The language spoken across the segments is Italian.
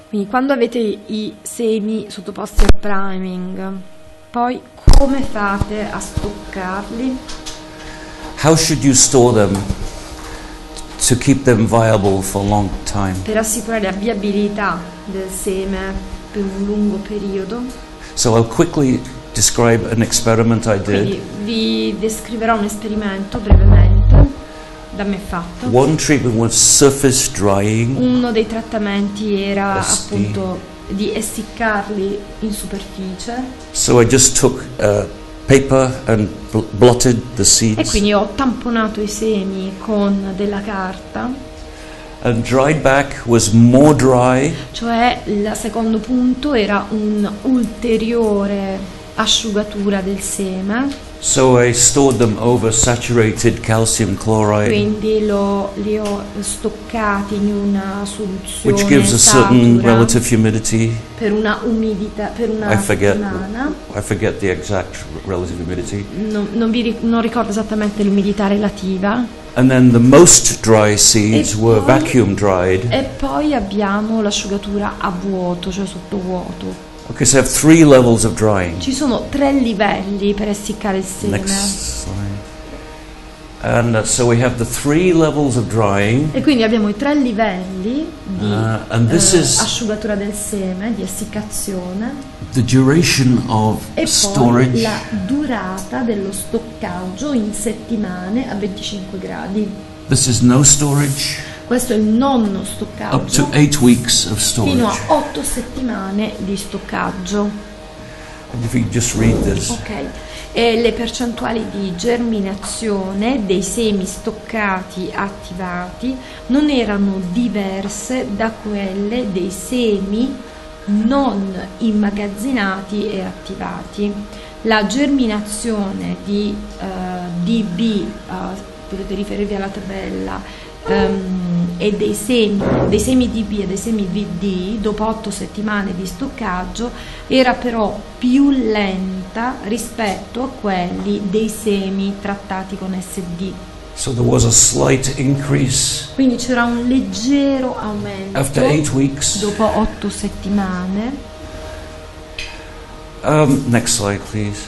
Quindi quando avete i semi sottoposti al priming, poi come fate a stoccarli? How should you store them to keep them viable for a long time? Per assicurare la viabilità del seme per un lungo periodo. So I'll quickly describe an experiment I did. Quindi vi descriverò un esperimento brevemente da me fatto. One treatment was surface drying. Uno dei trattamenti era Esti. appunto di essiccarli in superficie. So I just took paper and blotted the seeds. E quindi ho tamponato i semi con della carta. And dried back was more dry. Cioè il secondo punto era un'ulteriore asciugatura del seme. So I stored them over saturated calcium chloride, Quindi li ho stoccati in una soluzione which gives a certain satura relative humidity. per una umidità, per una I forget settimana. the exact relative humidity. Non ricordo esattamente l'umidità relativa. And then the most dry seeds E were poi- vacuum dried. E poi abbiamo l'asciugatura a vuoto, cioè sotto vuoto. Okay, so I have 3 levels of drying. Ci sono 3 livelli per essiccare il seme. Next slide. And so we have the 3 levels of drying. E quindi abbiamo i 3 livelli di And this is asciugatura del seme, di essiccazione, the duration of e poi storage. la durata dello stoccaggio in settimane a 25 gradi. This is no storage. Questo è il nonno Up stoccaggio, to 8 weeks of fino a storage. 8 settimane di stoccaggio. And if you could just read this. Ok. E le percentuali di germinazione dei semi stoccati attivati non erano diverse da quelle dei semi non immagazzinati e attivati. La germinazione di DB, potete riferirvi alla tabella, e dei semi DB e dei semi VD dopo 8 settimane di stoccaggio era però più lenta rispetto a quelli dei semi trattati con SD. So there was a slight increase Quindi c'era un leggero aumento after 8 weeks. dopo 8 settimane. Next slide, please.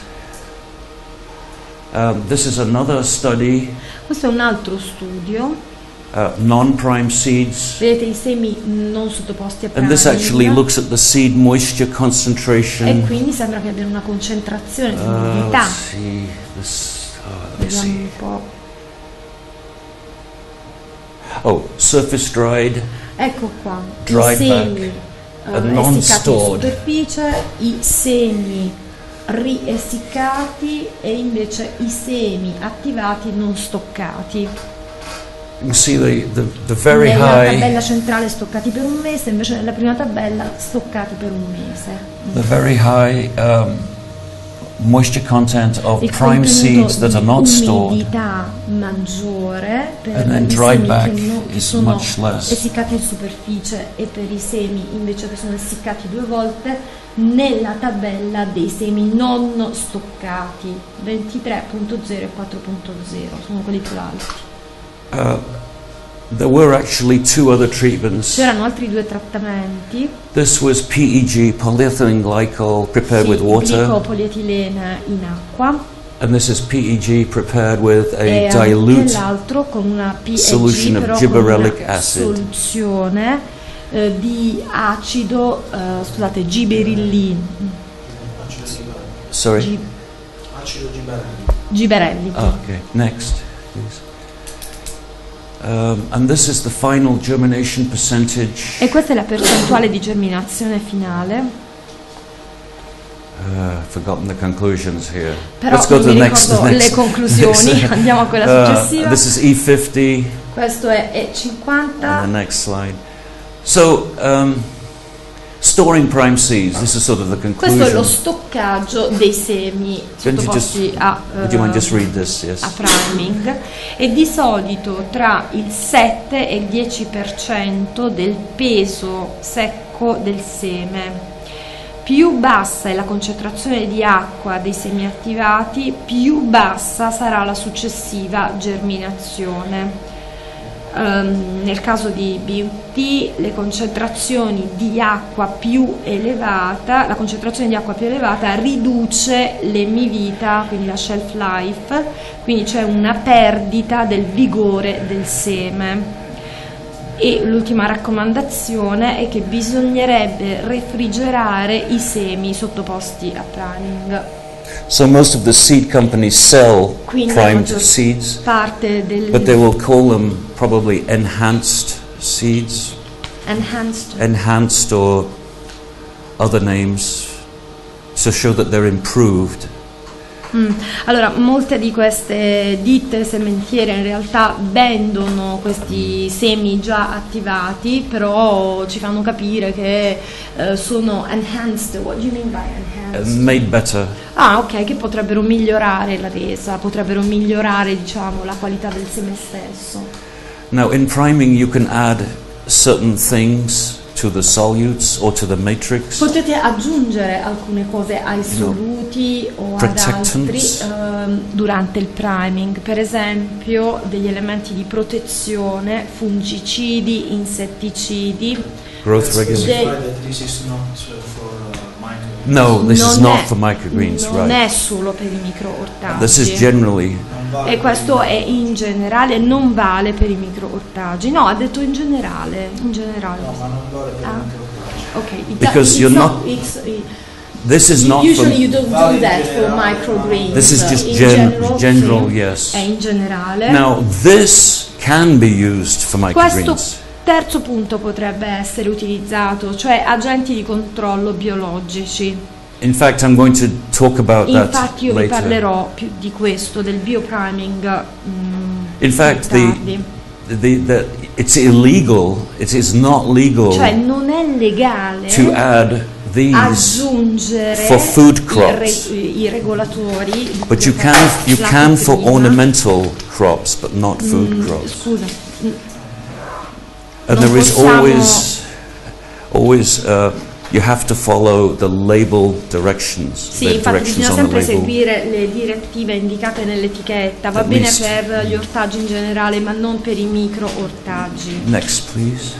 This is another study. Questo è un altro studio. Non-prime seeds. Vedete i semi non sottoposti a And this actually priming. looks at the seed moisture E concentration. quindi sembra che abbiano una concentrazione di umidità. Let's see. Let me Vediamo see. un po'. Oh, surface dried. Ecco qua, Dried i semi and non essiccati in stored. superficie, i semi riessiccati e invece i semi attivati non stoccati. You can see the very Nella high, tabella centrale stoccati per un mese, invece nella prima tabella stoccati per un mese. the very high moisture content of Il prime contenuto seeds that are di not stored. umidità maggiore per And then i dried semi back che is sono much less. essiccati in superficie e per i semi invece che sono essiccati 2 volte nella tabella dei semi non stoccati 23.0 e 4.0 sono quelli più alti. There were actually 2 other treatments. C'erano altri 2 trattamenti. This was PEG, polyethylene glycol, prepared with water, Glicopolietilene in acqua and this is PEG prepared with e a anche dilute l'altro con una PEG solution of però con gibberellic una acid. soluzione di acido giberellin. Sorry. Acido Giberellico. Oh, okay. Next, please. And this is the final germination percentage. E questa è la percentuale di germinazione finale. Forgotten the conclusions here. Però Let's go non to the mi next. ricordo le conclusioni. next. Andiamo a quella successiva. This is E50. Questo è 50. And the next slide. So, storing prime seeds. This is sort of the Questo è lo conclusion. stoccaggio dei semi sottoposti Would you mind just read this? Yes. a priming e di solito tra il 7 e il 10% del peso secco del seme. Più bassa è la concentrazione di acqua dei semi attivati, più bassa sarà la successiva germinazione. Nel caso di BUT la concentrazione di acqua più elevata riduce l'emivita, quindi la shelf life, quindi c'è una perdita del vigore del seme. E l'ultima raccomandazione è che bisognerebbe refrigerare i semi sottoposti a priming. So most of the seed companies sell Quindi primed seeds, parte but they will call them probably enhanced seeds, enhanced or other names to show that they're improved. Allora, molte di queste ditte sementiere in realtà vendono questi semi già attivati, però ci fanno capire che sono enhanced. What do you mean by enhanced? Made better. Ah, ok, che potrebbero migliorare la resa, potrebbero migliorare, diciamo, la qualità del seme stesso. Now in priming you can add certain things to the solutes or to the matrix. Potete aggiungere alcune cose ai soluti o ad altri durante il priming, per esempio degli elementi di protezione, fungicidi, insetticidi. Growth regulation. Non this is not for microgreens, non right? è solo per i microortaggi. This is generally. E questo è in generale, non vale per i microortaggi. No, ha detto in generale. In generale. No, ma non vale per i microortaggi. Ok. Because you're not. This is not usually for. you don't do that for microgreens. This is just in general, sì, yes. È in generale. Now this can be used for Questo microgreens. terzo punto potrebbe essere utilizzato, cioè agenti di controllo biologici. In fact, I'm going to talk about that Infatti io vi later. parlerò più di questo, del biopriming. In fact, più tardi. it's illegal. It is not legal Cioè non è legale to add these aggiungere for food crops. i regolatori di But cui you ho can parlato for prima. ornamental crops, but not food crops. Scusa, And non there is possiamo- always you have to follow the label directions. sì, the infatti directions bisogna on sempre the label. seguire le direttive indicate nell'etichetta, va At bene least. per gli ortaggi in generale, ma non per i micro ortaggi. Next, please.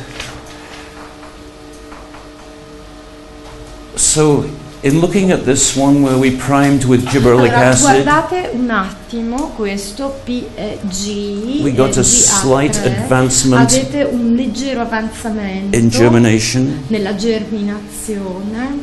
So, in looking at this one where we primed with gibberellic Allora, acid, guardate un attimo questo PEG. we got a slight advancement Avete un leggero avanzamento in germination. nella germinazione.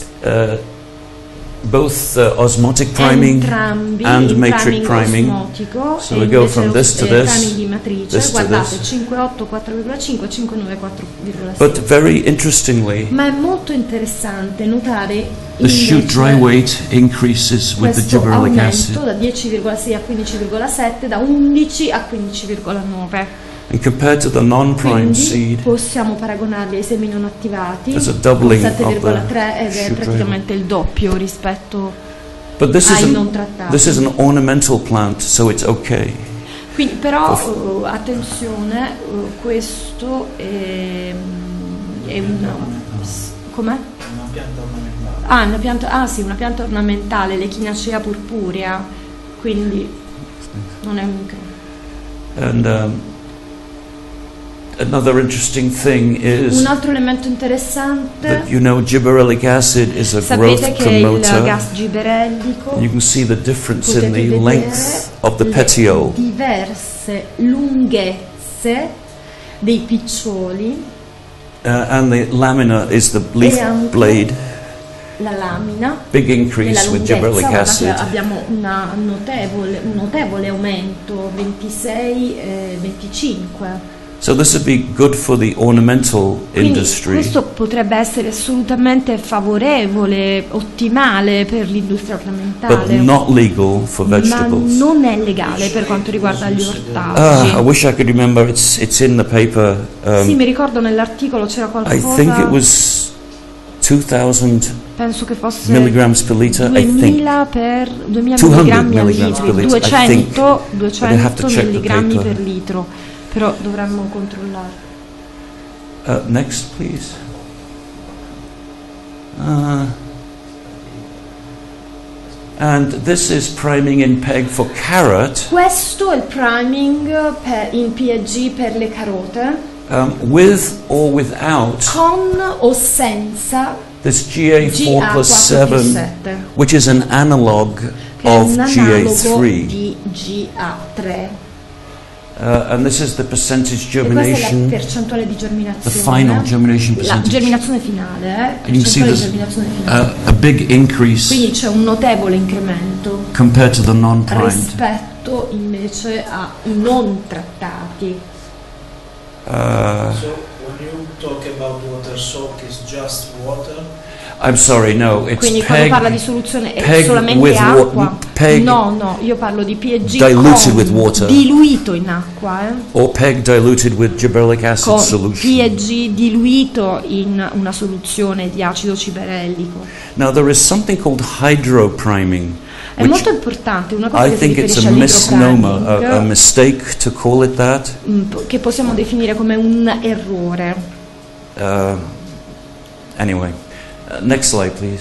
Both osmotic priming Entrambi, and il matrix priming. osmotico So e we go from this to this, priming di matrice, this to guardate, this. 5,8 4,5, 5,9 4,6. But very interestingly, Ma è molto interessante notare the shoot invece dry weight increases with the questo gibberellic aumento acid. da 10,6 a 15,7, da 11 a 15,9. And compared to the non-primed Quindi seed, possiamo paragonarli ai semi non attivati There's a con doubling of 7,3 ed è the shoot praticamente il doppio rispetto but this ai is non an, trattati. this is an ornamental plant, so it's okay. Quindi però attenzione, questo è una com'è? Una pianta ornamentale. Una pianta ornamentale, l'Echinacea purpurea, quindi non è un micro. And another interesting thing is Un altro elemento interessante, that gibberellic acid is a sapete growth che il promoter. gas giberellico, You can see the difference in potete the vedere length of the le petiole. diverse lunghezze dei piccioli, And the lamina is the leaf E anche blade. la lamina Big e la increase with lunghezza. gibberellic Guardate, acid. abbiamo un notevole aumento, 26 e 25. So this would be good for the ornamental Quindi industry. questo potrebbe essere assolutamente favorevole, ottimale per l'industria But ornamentale, not legal for ma vegetables. non è legale per quanto riguarda gli I ortaggi. wish I could remember. It's in the paper. Sì, mi ricordo nell'articolo c'era I qualcosa, think it was 2,000 penso che fosse milligrams per liter. I think 2000 per 2000 200 milligrammi al milligrams litro, per litro, I 200, But I have to check the milligrammi paper. per litro, però dovremmo controllare. Next, please. And this is priming in PEG for carrot. Questo è il priming in PEG per le carote. With or without con o senza this GA4 plus 7, which is an analog che è of un analogo GA3. di GA3. And this is the percentage E questa è la germination, percentuale di the germinazione. final germination La percentage. germinazione finale, And you can see percentuale di there's germinazione finale. a big increase Quindi c'è un notevole incremento compared to the non-primed. rispetto invece ai non trattati. So when you talk about water soak, it's just water? I'm sorry, no, it's Quindi quando PEG parla di soluzione è PEG solamente with acqua. PEG No, io parlo di PEG diluted con with water. diluito in acqua, or PEG diluted with gibberellic acid con solution. PEG diluito in una soluzione di acido ciberellico. Now there is something called hydropriming. È molto importante, una cosa I che si think it's riferisce a misnomer, a all'idropriming, mistake to call it that. che possiamo definire come un errore. Anyway, next slide, please.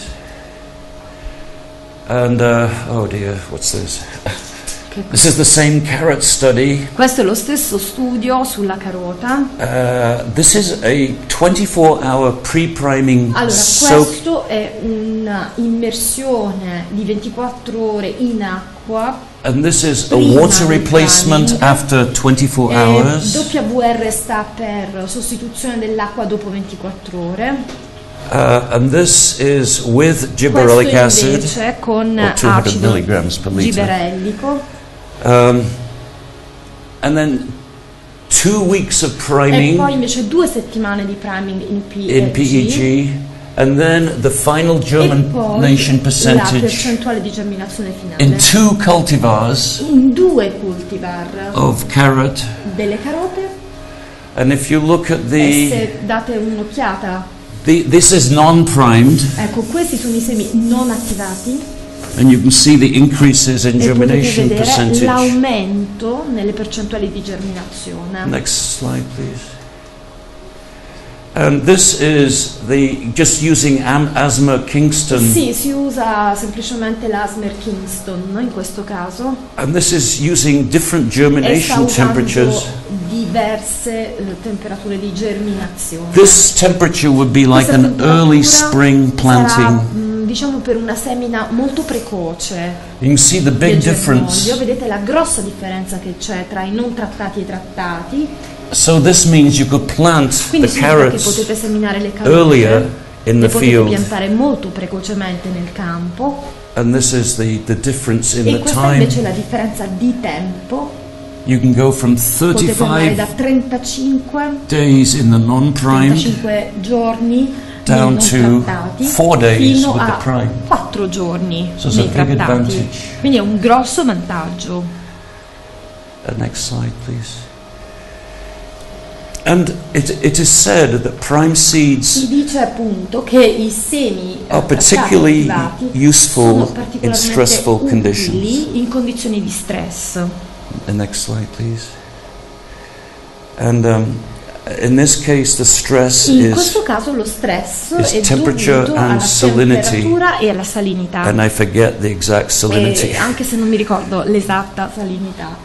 And oh dear, what's this? This is the same carrot study. Questo è lo stesso studio sulla carota. This is a 24-hour pre-priming Allora, soak. questo è un'immersione di 24 ore in acqua. And this is a Prima water del replacement priming. after 24 hours. WR sta per sostituzione dell'acqua dopo 24 ore. And this is with gibberellic Questo acid, invece con or 200 acido milligrams per liter. giberellico. And then 2 weeks of E priming poi invece 2 settimane di priming in in PEG, and then the final e germination poi la percentage percentuale di germinazione finale in 2 cultivars in 2 cultivar of carrot. delle carote. And if you look at E the, se date un'occhiata, this is non-primed, ecco, questi sono i semi non attivati and you can see the increases in e potete germination vedere percentage. l'aumento nelle percentuali di germinazione. Next slide, please. And this is just using Asmer Kingston. Sì, si usa semplicemente l'Asmer Kingston in questo caso. And this is using different E sta germination usando temperatures. diverse temperature di germinazione. This temperature would be like Questa an early temperatura spring planting. sarà, diciamo, per una semina molto precoce You can see the big del difference. germoglio. Vedete la grossa differenza che c'è tra i non trattati e i trattati. So this means you could plant Quindi the significa che carrots potete seminare le carote, earlier in le the potete field, piantare molto precocemente nel campo. and this is the difference in E the questa time. invece è la differenza di tempo. You can go from Potete andare da 35 35 days in the non-primed giorni down nei to non trattati 4 days fino with the a prime. 4 giorni So it's a nei big trattati. advantage. Quindi è un grosso vantaggio. Next slide, please. And it is said that prime seeds Si dice appunto che i semi are trattati particularly attivati sono useful in particolarmente stressful utili conditions. in condizioni di stress. The next slide, please. And in this case, the stress In is, questo caso lo stress is è temperature dovuto and alla salinity. temperatura e alla salinità. and I forget the exact salinity. Anche se non mi ricordo l'esatta salinità.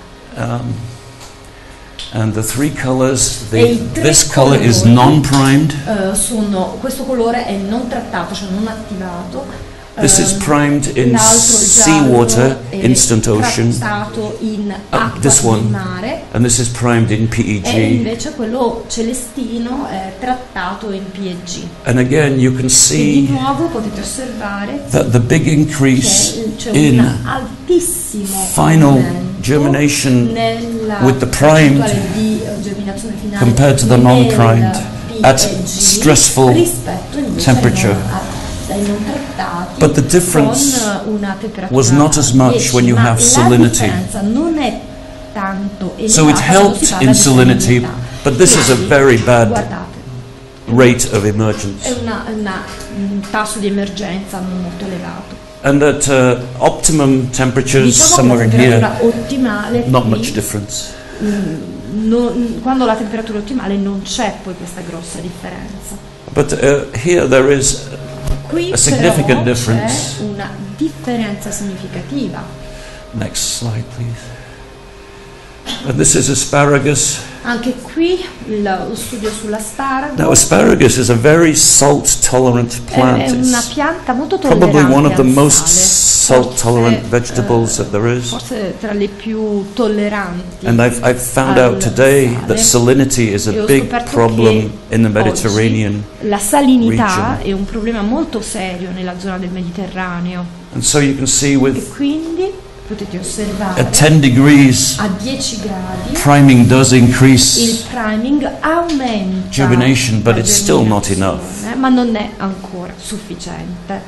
And the 3 colors, E i 3 this color is colori, non-primed. questo colore è non trattato, cioè non attivato. This is primed in L'altro seawater, giallo è instant ocean. trattato in acqua This di one. mare. And this is primed in E PEG. invece quello celestino è trattato in PEG. And again, you can E di see nuovo potete osservare that the big increase che c'è in un altissimo final aumento germination nella with the primed percentuale di germinazione finale compared to the nel non-primed at PEG stressful rispetto invece temperature. ai non trattati But the difference con una temperatura was not as much 10, when you ma have la salinity. differenza non è tanto elevata So it quando si helped parla in di salinity, salinità. but this is a Quindi, very bad guardate, rate of è emergence. un tasso di emergenza non molto elevato. And at optimum temperatures, Diciamo somewhere in che la here, temperatura ottimale not qui, much difference. quando la temperatura è ottimale non c'è poi questa grossa differenza. But here there is Qui a significant però difference. c'è una differenza significativa. Next slide, please. And this is asparagus. Anche qui lo studio sull'asparago. Now, asparagus is a very salt-tolerant plant. È una pianta molto tollerante. Probably one of the al most sale. salt-tolerant vegetables that there is. Forse tra le più tolleranti. And I've found out today that salinity is a big problem in the Mediterranean. La salinità è un problema molto serio nella zona del Mediterraneo. And so you can see with E quindi potete osservare at 10 degrees, a 10 gradi priming does increase il priming aumenta germination, but la it's still not germinazione, enough. ma non è ancora sufficiente.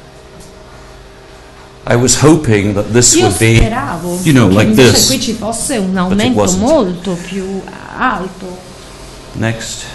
I was hoping that this Io would be, speravo you know, che like invece this. qui ci fosse un aumento wasn't. molto più alto. Next.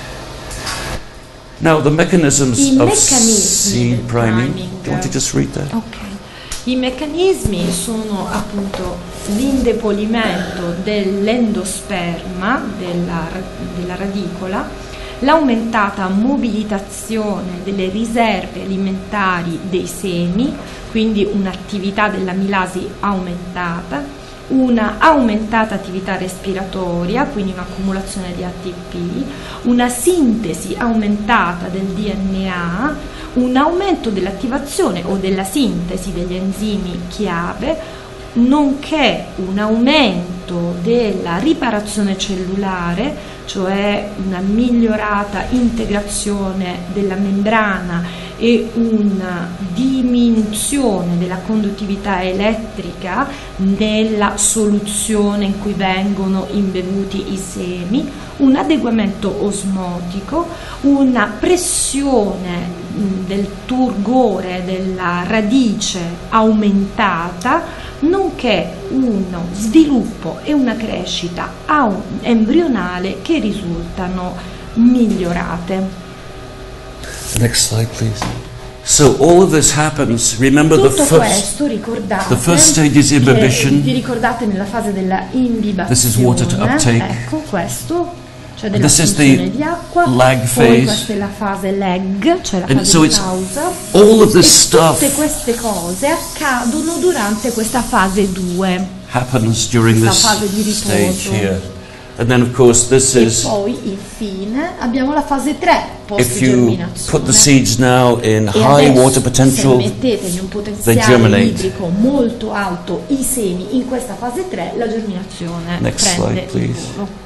Now the mechanisms I of meccanismi seed del priming. priming. Do you want to just read that? Ok. I meccanismi sono appunto l'indepolimento dell'endosperma della radicola, l'aumentata mobilitazione delle riserve alimentari dei semi, quindi un'attività dell'amilasi aumentata, una aumentata attività respiratoria, quindi un'accumulazione di ATP, una sintesi aumentata del DNA, un aumento dell'attivazione o della sintesi degli enzimi chiave, nonché un aumento della riparazione cellulare, cioè una migliorata integrazione della membrana e una diminuzione della conduttività elettrica nella soluzione in cui vengono imbevuti i semi, un adeguamento osmotico, una pressione del turgore della radice aumentata, nonché uno sviluppo e una crescita embrionale che risultano migliorate. Next slide, please. So all of this happens. Remember Tutto questo, ricordate, the first stage is imbibition. vi ricordate nella fase della imbibazione. This is water to uptake. Ecco questo, cioè This is dell'assunzione the di acqua. lag Poi phase. questa è la fase lag, cioè la And fase so di it's pausa. all of this E stuff tutte queste cose accadono durante questa fase 2. happens during this Questa fase di riposo. stage here. And then of course this E is poi infine abbiamo la fase 3 if you post-germinazione. put the seeds now in E high adesso, water potential, se mettete in un they potenziale germinate. idrico molto alto i semi in questa fase 3, la germinazione Next prende slide, il please. volo.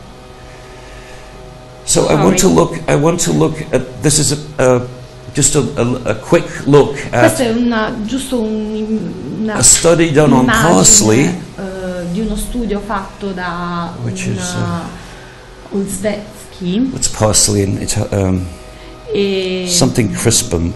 So I want to look at this is just a quick look Questo at è giusto una a study done on immagine, parsley, di uno studio fatto da Olszewski. what's parsley in E something crispum,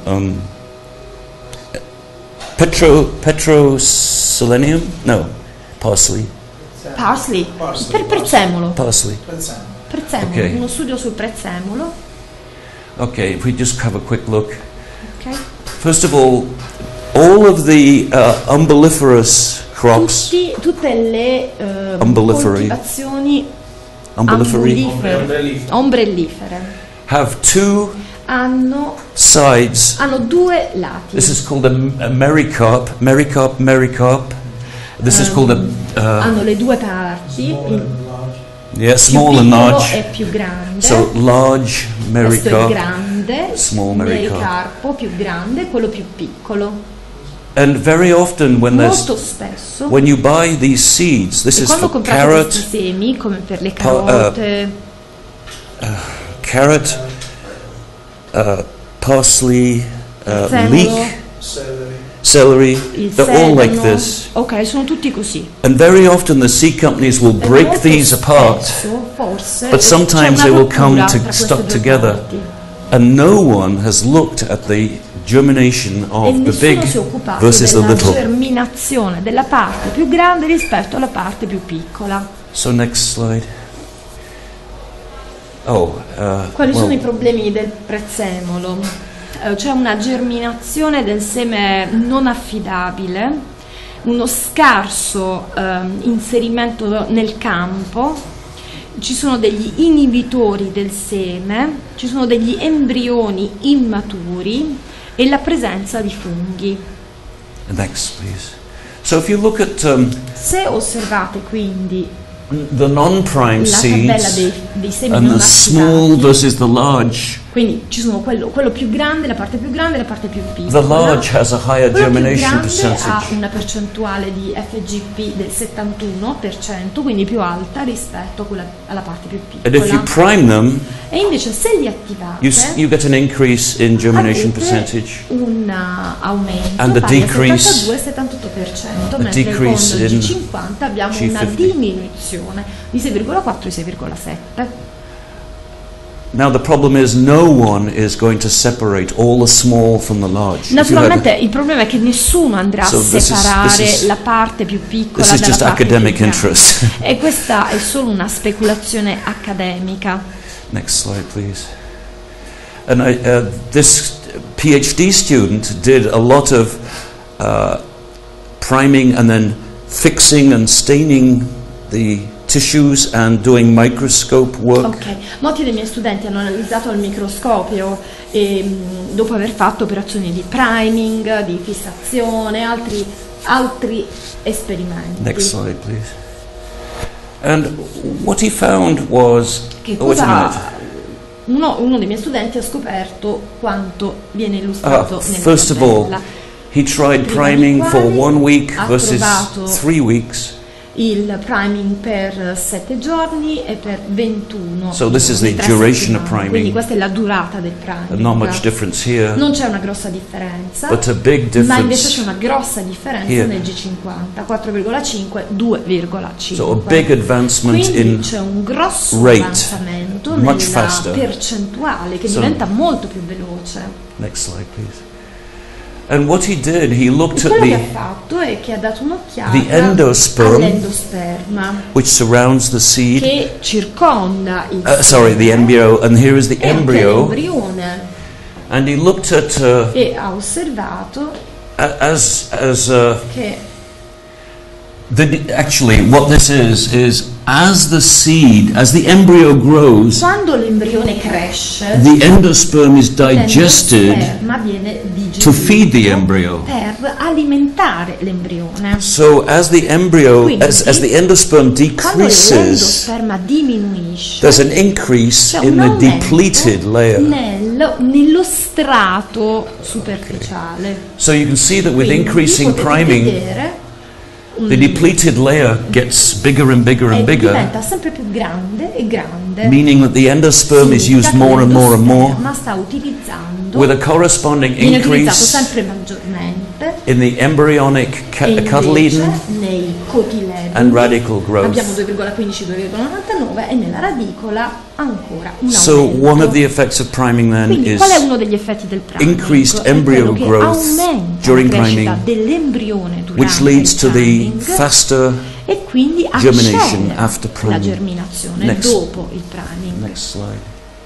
petroselenium, no, parsley, parsley. Parsley. Prezzemolo. parsley. Prezzemolo, Ok. uno studio sul prezzemolo. Okay, if we just have a quick look. Ok. First of all of the umbelliferous crops, Tutte le Umbelliferi. coltivazioni umbelliferi, ombrellifere have two hanno sides. due lati. This is called a mericarp. This is called Hanno le due parti, il small più and piccolo large. e più grande. So large Questo è il mericarp, grande, small mericarp. mericarpo più grande, quello più piccolo. And very often Molto spesso, when you buy these seeds, this e is quando for comprate carrot, questi semi, come per le carote, parsley, prezzemolo, leek, celery, il they're all like sedano. this. Ok, sono tutti così. And very often the seed companies will E break molto these apart, spesso, forse, but c'è sometimes una they will rottura come tra to queste stuck due together. parti. And no one has looked at the germination E of the big nessuno si è occupato versus the della little. germinazione della parte più grande rispetto alla parte più piccola. So next slide. Quali sono i problemi del prezzemolo? C'è una germinazione del seme non affidabile, uno scarso inserimento nel campo, ci sono degli inibitori del seme, ci sono degli embrioni immaturi e la presenza di funghi. Next, please. So if you look at se osservate quindi the non-prime la tabella seeds dei semi and non the small attivati, versus the large, quindi ci sono quello più grande, la parte più grande e la parte più piccola. the large has a higher Quello più germination grande ha percentage. una percentuale di FGP del 71%, quindi più alta rispetto a alla parte più And if you piccola. prime them, E invece se li attivate you get an increase in germination avete percentage. un aumento And a pari al decrease- 72-78%, a mentre con decrease in G50 abbiamo una G50. diminuzione di 6,4 e 6,7. Now the problem is no one is going to separate all the small from the large. If you had- Naturalmente il problema è che nessuno andrà So a this separare is- la parte più piccola this is dalla just parte academic più grande. interest. E questa è solo una speculazione accademica. Next slide, please. And this PhD student did a lot of priming and then fixing and staining the tissues and doing microscope work. Ok, molti dei miei studenti hanno analizzato al microscopio e dopo aver fatto operazioni di priming, di fissazione, altri esperimenti. Next slide, please. And what he found was... Che oh, wait a cosa minute. uno dei miei studenti ha scoperto quanto viene illustrato nella First of all, tabella. he tried Prima di priming for quali 1 week ha versus provato 3 weeks. Il priming per 7 giorni e per 21 So this is the giorni, 3 duration of settimane. priming. Quindi questa è la durata del priming. Not much difference here, Non c'è una grossa differenza, but a big ma invece c'è difference. una grossa differenza Here. nel G50, 4,5, 2,5. So a big advancement Quindi in c'è un grosso rate, avanzamento much nella faster. percentuale che So- diventa molto più veloce. Next slide, please. And what he did, he looked E at quello che ha the fatto è che ha dato un'occhiata the endosperm, all'endosperma which surrounds the seed. che circonda il The embryo, and here is the e anche embryo. l'embrione, And he looked at e ha osservato as che actually what this is as the embryo grows, quando l'embrione cresce the endosperm is digested l'endosperma viene digerito to feed the embryo. per alimentare l'embrione. So as the embryo, Quindi, as the endosperm Quando decreases, l'endosperma diminuisce there's an increase c'è in un the aumento depleted layer. nello strato superficiale. So you can see that with Quindi increasing potete priming, vedere, the depleted layer gets bigger and bigger and bigger, diventa sempre più grande e grande. meaning that the endosperm is Significa used che more and more and more, l'endosperma sta utilizzando, with a corresponding viene utilizzato increase sempre maggiormente in the embryonic e invece cotyledon nei cotiledoni and radical growth. abbiamo 2,15-2,99 e nella radicola ancora un So aumento. one of the effects of priming then Quindi is qual è uno degli effetti del priming? increased È embryo quello che growth aumenta during la crescita priming, dell'embrione durante which leads il to the priming faster e quindi germination accelera after la priming. germinazione Next. dopo il priming. Next slide.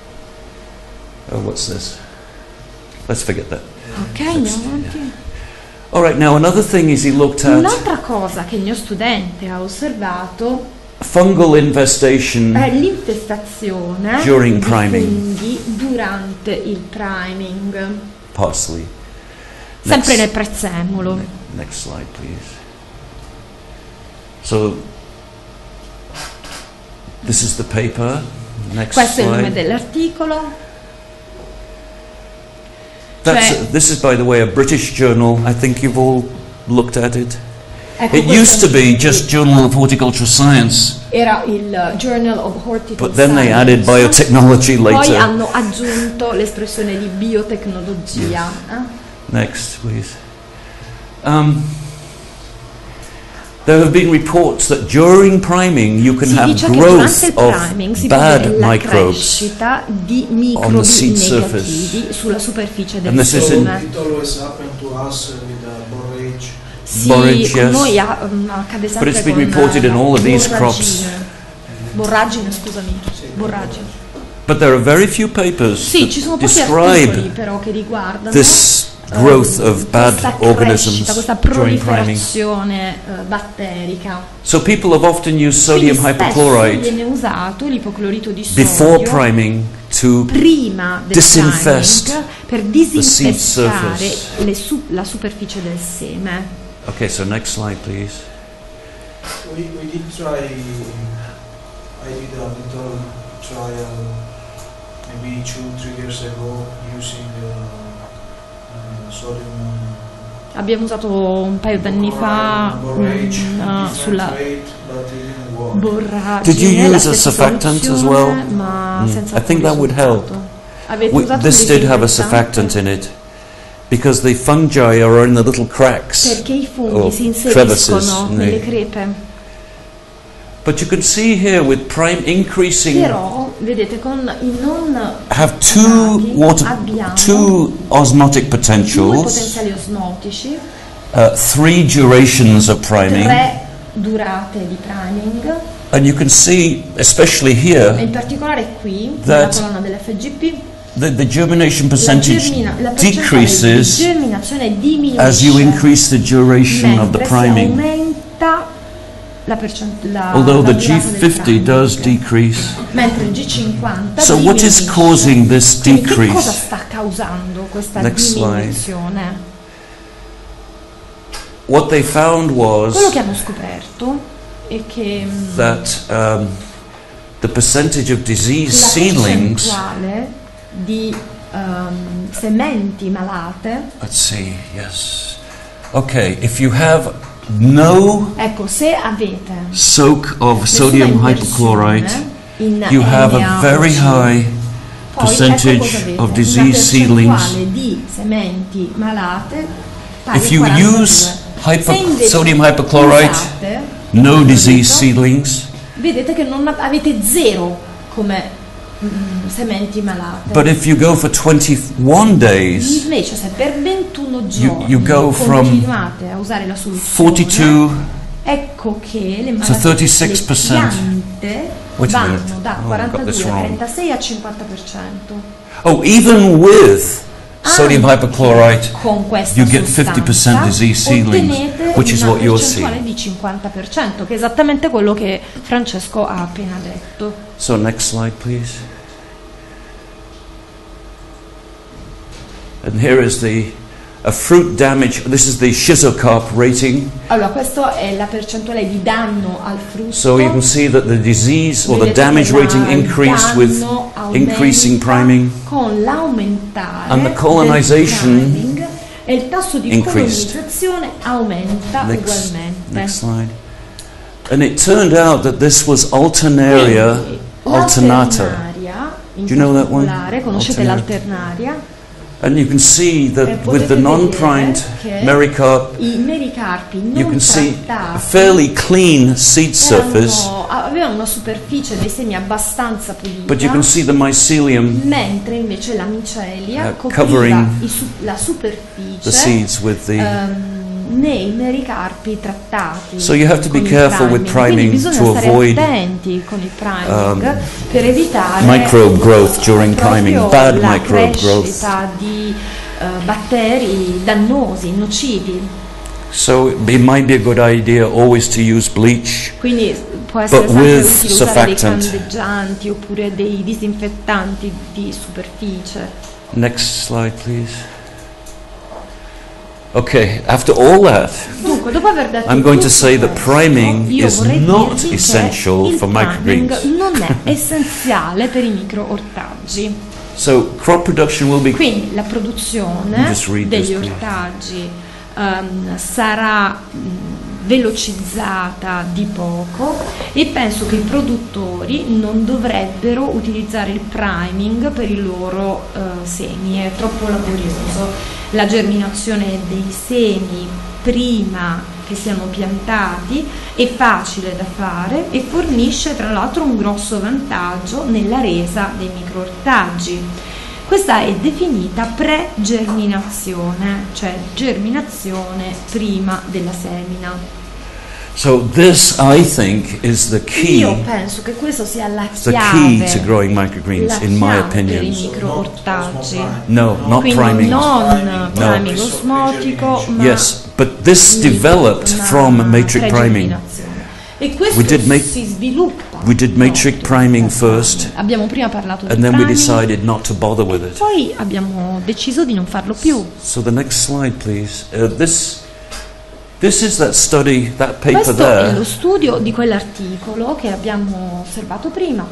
Oh, what's this? Let's forget that. Ok, andiamo avanti. All right, now another thing is he looked at Un'altra cosa che il mio studente ha osservato fungal infestation è l'infestazione During di priming. funghi durante il priming, parsley. sempre Next. nel prezzemolo. Next slide, please. So this is the paper. Next Questo è il nome slide. dell'articolo. This is, by the way, a British journal. I think you've all looked at it. Ecco, It questo used to be just Journal of Horticultural Science, era il Journal of Horticultural but then they added Science. biotechnology Poi later. hanno aggiunto l'espressione di biotecnologia. Next, please. There have been reports that during priming you can Si have dice che growth durante il of priming si può bad vedere la microbes. crescita di on the microbi seed negativi sulla superficie del And this is in- seme. It always happened to us with borage. Sì, Borage, con yes. noi accade But sempre it's been con reported in all of these crops. Borragine, scusami, borragine. But there are very few papers Sì, ci sono that pochi articoli describe però che riguardano this growth of bad questa organisms crescita, questa during priming. proliferazione batterica. So people have often used sodium Quindi spesso hypochlorite viene usato l'ipoclorito di sodio before priming to prima del disinfest priming per disinfettare la superficie del seme. Okay, so next slide, please. We did try. I did a little trial maybe 2-3 years ago using sodium. Abbiamo usato un paio d'anni fa sulla borragine. Did you use a surfactant as well? I think that would help. This did have a surfactant in it because the fungi are in the little cracks perché i funghi si crevices inseriscono nelle crepe. But you can see here with prime increasing. Però vedete con i non have two osmotic potentials. Due potenziali osmotici. 3 durations of priming. 3 durate di priming. And you can see, especially here, in particolare qui, nella colonna dell'FGP, the germination percentage decreases as you increase the duration of the priming. Although the G50 does decrease. Mentre il G50 so what is causing this decrease? Che cosa sta causando questa diminuzione? What they found was quello che hanno scoperto è che that the percentage of disease seedlings, la percentuale di sementi malate. Let's see, yes. Okay, if you have no se avete soak of sodium hypochlorite, you have a very high percentage of disease seedlings. Di sementi malate, if you use sodium hypochlorite, no disease seedlings. Vedete che non avete zero come sementi malate. But if you go for 21 days, invece se per 21 giorni you go from continuate a usare la soluzione, 42 ecco che le to 36%. piante vanno da 42 a 36 a 50%. Oh, even with sodium hypochlorite, con questa you get 50% disease seedlings, which is what you're seeing. Di 50%, che è esattamente quello che Francesco ha appena detto. So next slide, please. And here is a fruit damage. This is the Schizocarp rating. Allora, questa è la percentuale di danno al frutto. So you can see that the disease or the damage rating increased with increasing priming. Con l'aumentare and the colonization e il tasso di colonizzazione aumenta ugualmente. Next slide. And it turned out that this was Alternaria alternata. Do you know that one? Conoscete l'alternaria? And you can see that with the non-primed mericarp, you can see a fairly clean seed surface. Avevano una superficie dei semi abbastanza pulita. But you can see the mycelium mentre invece la micelia copriva la superficie the seeds with the nei mericarpi trattati. So you have to be careful with priming to avoid attenti con il priming per evitare microbe growth during priming, bad microbe growth. Di batteri dannosi, nocivi. So it might be a good idea always to use bleach, quindi può essere sempre utile usare surfactant. dei candeggianti oppure dei disinfettanti di superficie. Next slide, please. Okay, after all that, dunque, dopo aver detto I'm going to say that priming is not essential for microgreens. Non è essenziale per i microortaggi. So crop production will be. Quindi la produzione degli ortaggi sarà velocizzata di poco e penso che i produttori non dovrebbero utilizzare il priming per i loro semi, è troppo laborioso. La germinazione dei semi prima che siano piantati è facile da fare e fornisce tra l'altro un grosso vantaggio nella resa dei microortaggi. Questa è definita pre-germinazione, cioè germinazione prima della semina. So this, I think, is the key. Io penso che questo sia la chiave to growing microgreens, in my opinion. Per i microortaggi. No, not quindi priming. Non priming osmotico, ma yes, but this developed from matrix priming. E questo si sviluppa. We did matrix priming first. Abbiamo prima parlato del and then priming, we decided not to bother with it. Poi abbiamo deciso di non farlo più. So the next slide, please. This is that study, that paper Questo there. è lo studio di quell'articolo che abbiamo osservato prima,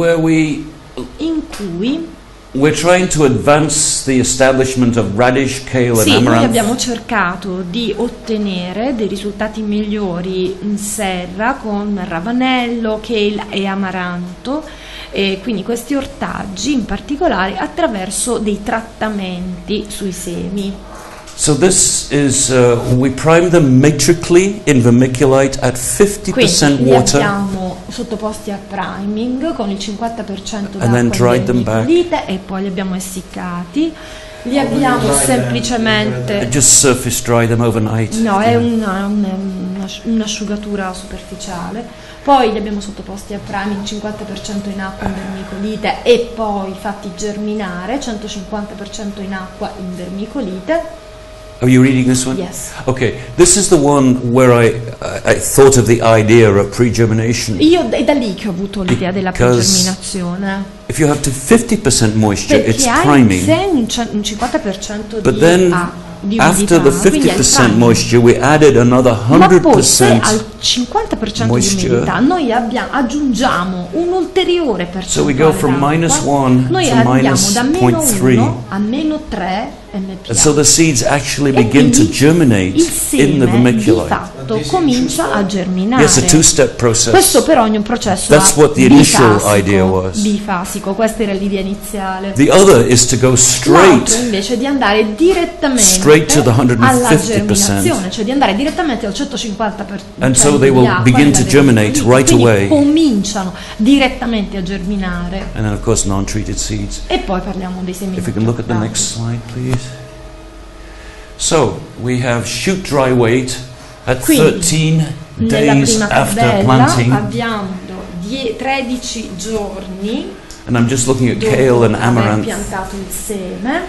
in cui we're trying to advance the establishment of radish, kale and noi amaranth. abbiamo cercato di ottenere dei risultati migliori in serra con ravanello, kale e amaranto, e quindi questi ortaggi in particolare attraverso dei trattamenti sui semi. So this is, we prime them matrically in vermiculite at 50% Quindi li water. abbiamo sottoposti a priming con il 50% And then d'acqua dried them in back. vermiculite e poi li abbiamo essiccati. Li abbiamo semplicemente... Just surface dry them overnight. No, è un'asciugatura superficiale. Poi li abbiamo sottoposti a priming 50% in acqua in vermicolite e poi fatti germinare 150% in acqua in vermicolite. Are you reading this one? Yes. Okay, this is the one where I thought of the idea of pre-germination. È da lì che ho avuto l'idea della pregerminazione. If you have to 50% moisture, Perché it's hai priming. in sé un 50% But di then after the 50% moisture, we added another 100% ma poi se al 50% moisture, di umidità noi aggiungiamo un ulteriore percentuale so we go from -1 noi to arriviamo da -0.3. a -3 MPa. And so the seeds actually E begin to quindi germinate il in the seme di vermiculite. fatto comincia a germinare. Yes, a two-step process. Questo però è un processo That's what the initial idea was. bifasico, questa era l'idea iniziale. The other is to go L'altro straight invece è di andare direttamente straight to the 150%. alla germinazione, cioè di andare direttamente al 150%. And so they will begin to germinate right quindi away. cominciano direttamente a germinare. And then of course non-treated seeds. E poi parliamo dei semi. If we can look at the trattati. next slide, please. So we have shoot dry weight at Quindi, 13 nella days prima after tabella planting. abbiamo 13 giorni And I'm just looking at dopo kale and aver amaranth. piantato il seme.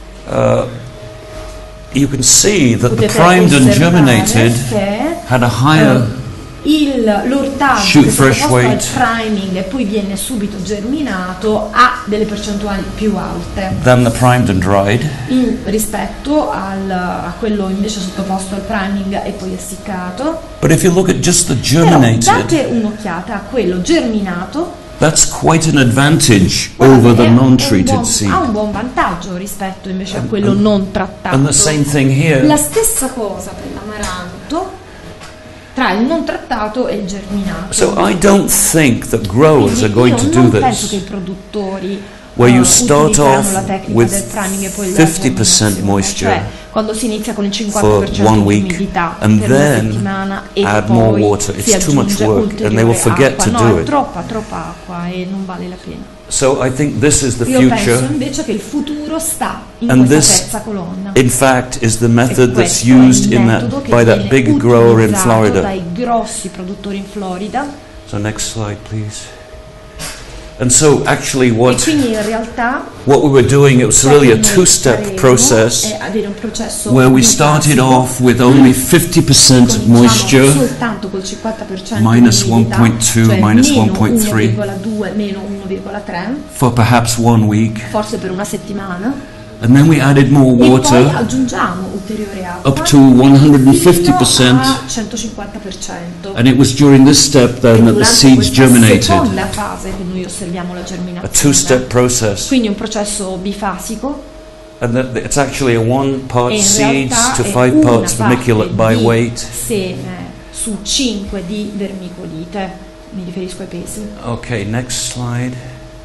You can see that the Potete primed and osservare germinated che had a higher l'ortaggio shoot che fresh sottoposto al weight priming e poi viene subito germinato ha delle percentuali più alte than the primed and dried. Rispetto a quello invece sottoposto al priming e poi essiccato. But if you look at just the Però germinated, date un'occhiata a quello germinato. that's quite an advantage over the non-treated seed. Ha un buon vantaggio rispetto invece a quello non trattato. And the same thing here. La stessa cosa per l'amaranto tra il non trattato e il germinato. So I don't think that growers are going to Io do non penso che i this, produttori where you start utilizzeranno off la tecnica with del priming e poi la 50% germinazione, moisture cioè quando si inizia con il for 50% one di week umidità and per una then settimana e add poi more water. si It's too much aggiunge work and they will forget acqua. to No, do è it. troppa acqua e non vale la pena. So I think this is the Io penso future. invece che il futuro sta in And questa this, terza colonna. in fact, is the method E that's questo è il used in metodo che by that viene big grower in utilizzato Florida. dai grossi produttori in Florida. So next slide, please. And so actually E what quindi in realtà we were doing, it was really a quello che noi two-step faremo process è avere un processo where we bifasico. started off with only 50% Cominciamo moisture, soltanto col 50% minus di umidità, 1.2, cioè minus meno 1.3. 1,2 meno 1,3 for perhaps 1 week, forse per una settimana and then we added more e poi water aggiungiamo ulteriore acqua up to fino 150%, a 150%. and it was during this step then that the Durante seeds questa germinated. seconda fase che noi osserviamo la A germinazione. two-step process, Quindi un processo bifasico and that it's actually a 1 part e in seeds realtà to è 5 una parts vermiculite by parte di weight. seme su 5 di vermicolite, mi riferisco ai pesi. Okay, next slide.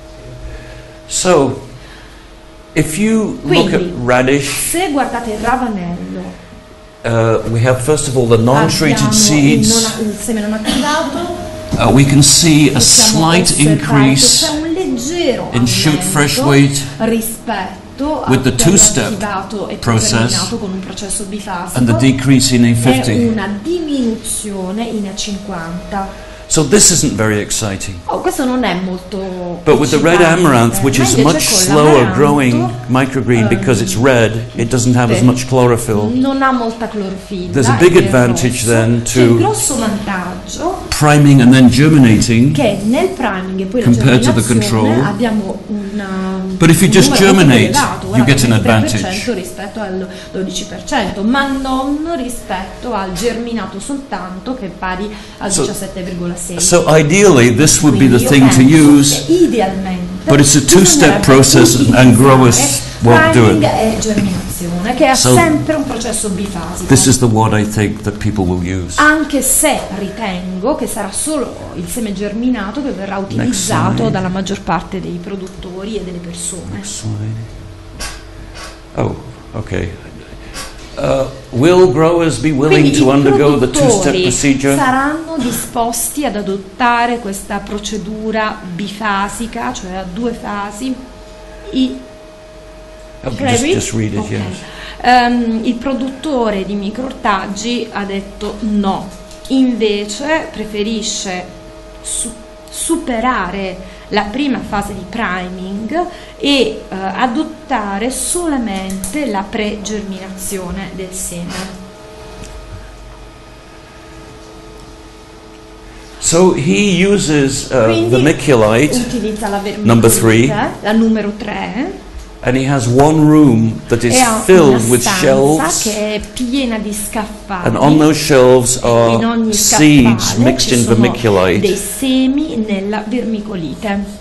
So, if you look at Quindi, radish, se guardate il ravanello, we have first of all the non-treated abbiamo seeds. il seme non attivato, We can see a possiamo slight osservare che increase c'è un leggero in shoot aumento fresh weight rispetto with the a quello two-step attivato e process terminato con un processo and the bifasico decrease in e A50. una diminuzione in A50. So this isn't very exciting. Questo non è molto But with the red eccitante, amaranth, which ma is a invece much con slower l'amaranto, growing microgreen because it's red, it doesn't have as much chlorophyll. non ha molta clorofilla. There's a big ed è advantage rosso. then C'è il to grosso vantaggio priming and then germinating, che nel priming e poi la compared to the germinazione control. abbiamo But if you just germinate, elevato, you get an advantage. rispetto al 12%, ma non rispetto al germinato soltanto, che è pari al 17,6%. So ideally this would be the thing to use, but it's a two-step process and growers won't do priming it. e germinazione, che è sempre un processo bifasico. This is the one I think that people will use. Anche se ritengo che sarà solo il seme germinato che verrà utilizzato dalla maggior parte dei produttori e delle persone. Next slide. Oh, okay. Will growers be willing Quindi to undergo the i two-step produttori procedure? saranno disposti ad adottare questa procedura bifasica, cioè a due fasi? Just read it, Okay. yes. Il produttore di microortaggi ha detto no, invece preferisce superare la prima fase di priming e adottare solamente la pre-germinazione del seme. So he uses Quindi vermiculite, utilizza la number vermiculite, la numero 3, and he has one room that is e ha una filled with stanza shelves, che è piena di scaffali. and on those shelves In are ogni seeds scaffale mixed ci in sono dei vermiculite. semi nella vermicolite.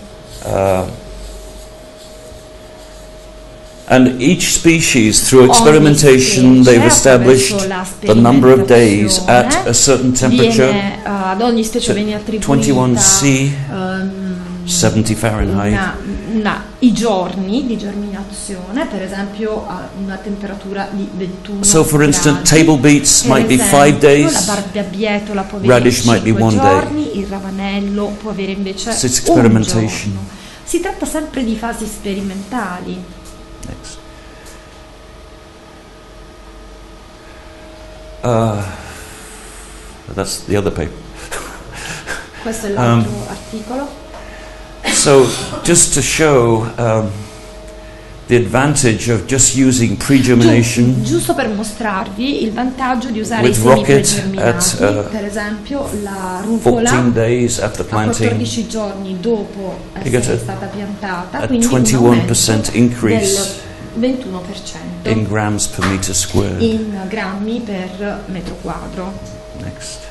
And each species, through Ogni experimentation, specie, they've established attraverso la the number of days at sperimentazione, a certain temperature, ad ogni specie viene attribuita 21 C, 70 Fahrenheit. I giorni di germinazione, per esempio a una temperatura di 21 So, for instance, gradi. table beets Per might be esempio, 5 days, la barbabietola può avere radish might be 5 1 giorni, il ravanello può avere invece So it's un experimentation. giorno. Si tratta sempre di fasi sperimentali. Next. That's the other paper. Questo è l'altro articolo. So, just to show the advantage of just using pre-germination, Giusto per mostrarvi il vantaggio di usare i With semi rocket pregerminati, at, per esempio la rucola 14 days after a planting, 14 giorni dopo get essere a- stata piantata, a quindi un 21% aumento increase del 21% in grams per meter square. in grammi per metro quadro. Next.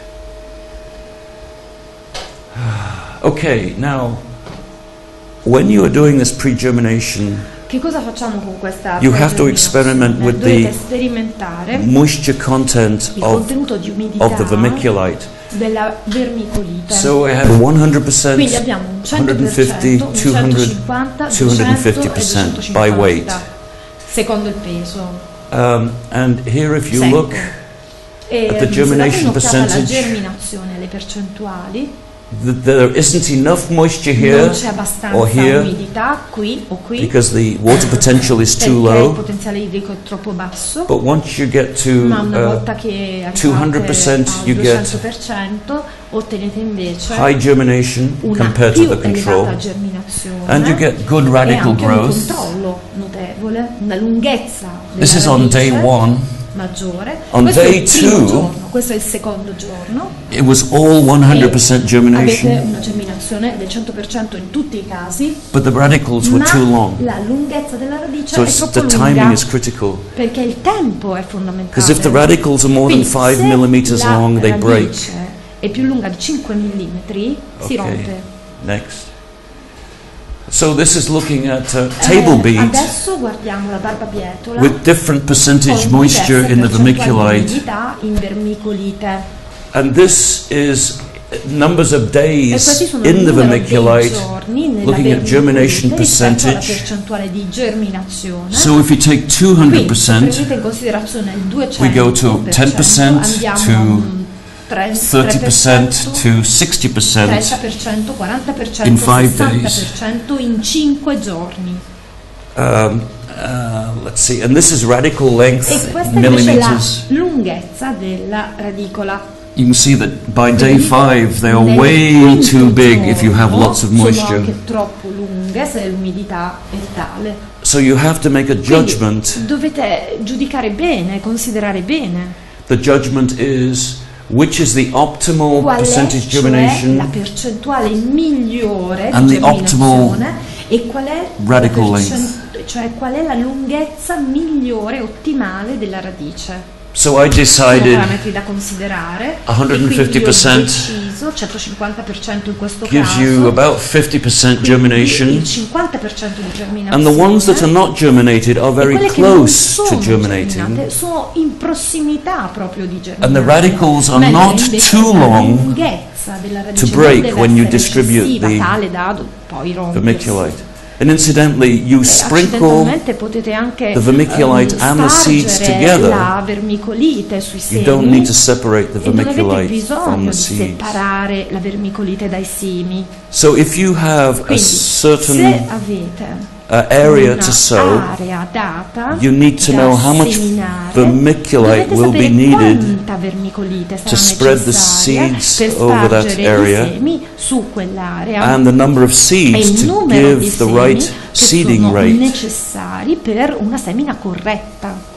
Okay, now, when you are doing this pre-germination, Che cosa facciamo con questa you have to pregerminazione? experiment with Dovete the sperimentare moisture content il of contenuto di umidità the vermiculite. della vermicolite. So we have 100%, Quindi abbiamo un 150, 100%, un 200, 150, 250% 200 by weight. secondo il peso. And here if you Secco. look E at the se germination date un'occhiata alla percentage, germinazione, alle percentuali, there isn't enough moisture here non c'è abbastanza or here umidità qui o qui because the water potential is too perché il low. potenziale idrico è troppo basso. But once you get Ma una to volta che arrivate 200% al you get 200% ottenete invece high germination una compared più to the elevata control, germinazione and you get good e radical anche growth. un controllo notevole, una lunghezza della This is on day radice 1. maggiore. On Questo è day il primo 2, giorno, questo è il secondo giorno. It was all 100% Avete germination, una germinazione del 100% in tutti i casi, but the radicals were too ma long. la lunghezza della radice So è troppo the lunga timing is critical. perché il tempo è fondamentale. Because if the radicals are more than Quindi, 5 se millimeters la long, they break. radice è più lunga di 5 mm, si rompe. Next. So this is looking at table beets Adesso guardiamo la barbabietola with different percentage con moisture diverse in the percentuali di vermiculite. umidità in vermicolite. And this is numbers of E days questi sono in il the numero dei vermiculite, giorni nella looking at germination vermicolite rispetto alla percentage. percentuale di germinazione. So if you take Quindi, se 200%, prendete in considerazione il 200%, we go to 10% andiamo to a un 30% to 60% 30%, 40%, in 5 60% in 5 giorni. let's see, and this is radical length, E questa invece è la millimeters. lunghezza della radicola. You can see that by day 5 they are Nel way quinto too big if you have giorno lots of sono moisture. anche troppo lunghe se l'umidità è tale. So you have to make a Quindi judgment. dovete giudicare bene, considerare bene. The judgment is which is the optimal percentage germination, la percentuale migliore and di the optimal germinazione e qual è radical length. cioè qual è la lunghezza migliore ottimale della radice. So I decided parametri da considerare. 150% deciso, 150% in questo gives caso, you about 50% germination, il 50% di germinazione, and the ones that are not germinated are very close to germinating, sono in prossimità proprio di germinare, and the radicals are not too long to break when you distribute the vermiculite. And incidentally, you sprinkle potete anche the vermiculite and the seeds together. La vermicolite sui semi. You don't need to separate the vermiculite from the seeds. Separare la vermicolite dai semi. So if you have a certain area to sow, you need to know how much vermiculite will be needed to spread the seeds over that area, and the number of seeds to give the right seeding rate. Necessari per una semina corretta.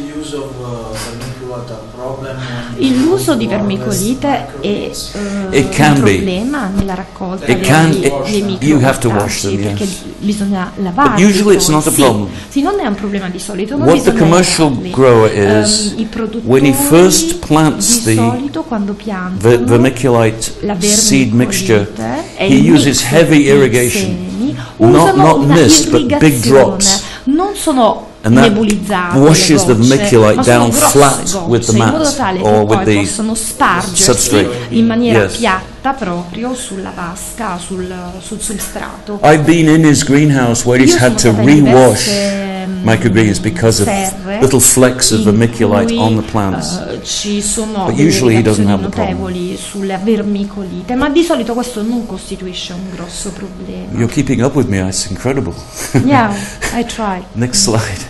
L'uso di vermicolite è un problema nella raccolta dei microcrostacei, perché bisogna lavarli. Usually it's not a problem. Sì, non è un problema di solito. Non What the commercial grower is, when he first plants the vermiculite seed mixture, he uses heavy irrigation, not mist, but big drops. Non sono and that washes the vermiculite down flat with the mat or with the substrate. In maniera piatta proprio sulla vasca, sul substrato. I've been in his greenhouse where he's had to rewash microgreens because of little flecks of vermiculite on the plants. Ci sono but usually he doesn't have the problem. Notevoli sulla vermicolite, ma di solito questo non costituisce un grosso problema. You're keeping up with me, it's incredible. Yeah, I try. Next slide.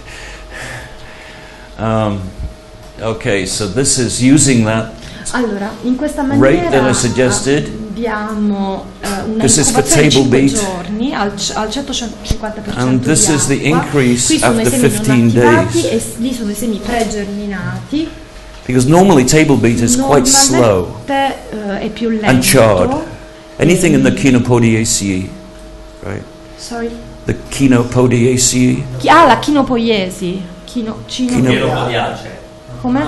Okay, so this is using that allora, in questa maniera rate that I suggested. Abbiamo una this is for table 5 giorni al 150% and this di is the acqua. increase Qui sono after i semi 15 days. E lì sono i semi pregerminati. Because normally table beet is quite slow è più lento. and charred. Anything in the Chenopodiaceae, right? Sorry? The Chenopodiaceae. La Chenopodiaceae. Chenopodiaceae. Come?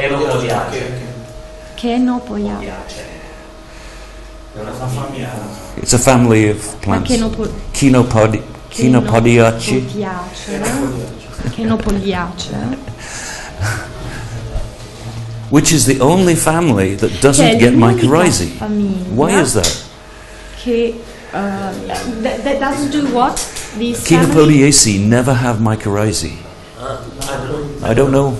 Chenopodiaceae. It's a family of plants. Chenopodiaceae. Chenopodiaceae. Which is the only family that doesn't get mycorrhizae. Why is that? That doesn't do what? These Chenopodiaceae never have mycorrhizae. I don't know.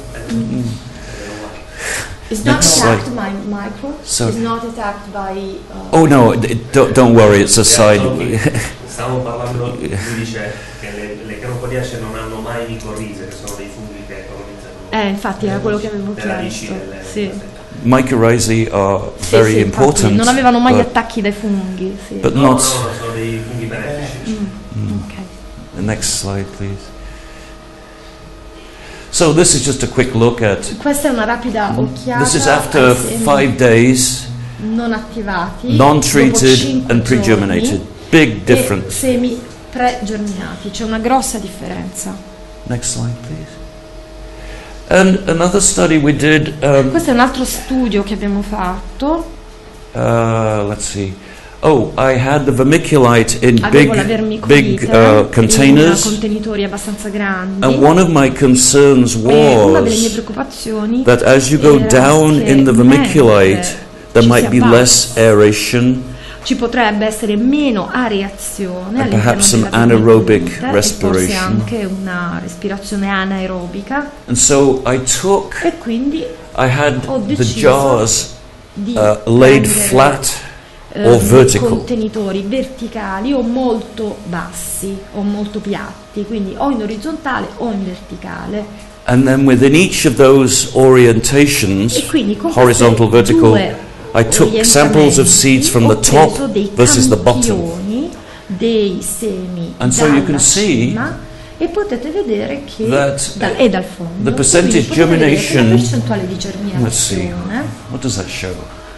It's not attacked by microbes. So it's not attacked by. Oh no! Don't worry. It's a side. Stavo parlando. Lui dice che le Chenopodiaceae non hanno mai micorrize, che sono dei funghi che colonizzano. Infatti era quello che avevo chiesto. Sì. Mycorrhizae are very important. Non avevano mai attacchi dai funghi. Sì. But no, sono dei funghi benefici. Okay. The next slide, please. So this is just a quick look at. Questa è una rapida occhiata. This is after 5 days. Non attivati. Non-treated and pre-germinated. Big difference. Semi pre-germinati. C'è una grossa differenza. Next slide, please. And another study we did. Questo è un altro studio che abbiamo fatto. Let's see. Oh, I had the vermiculite in big containers. Contenitori abbastanza grandi. And one of my concerns was that as you go down in the vermiculite, there might be less aeration. Ci potrebbe essere meno areazione and perhaps some anaerobic respiration. Forse anche una respirazione anaerobica. And so I took. E quindi I had the jars laid flat. Or vertical. Contenitori verticali o molto bassi o molto piatti, quindi o in orizzontale o in verticale. And then within each of those orientations, horizontal, vertical, I took samples of seeds from the top versus the bottom. Dei semi and so you can see e potete vedere che è dal fondo the percentage germination, la percentuale di germinazione. Let's see, what does that show?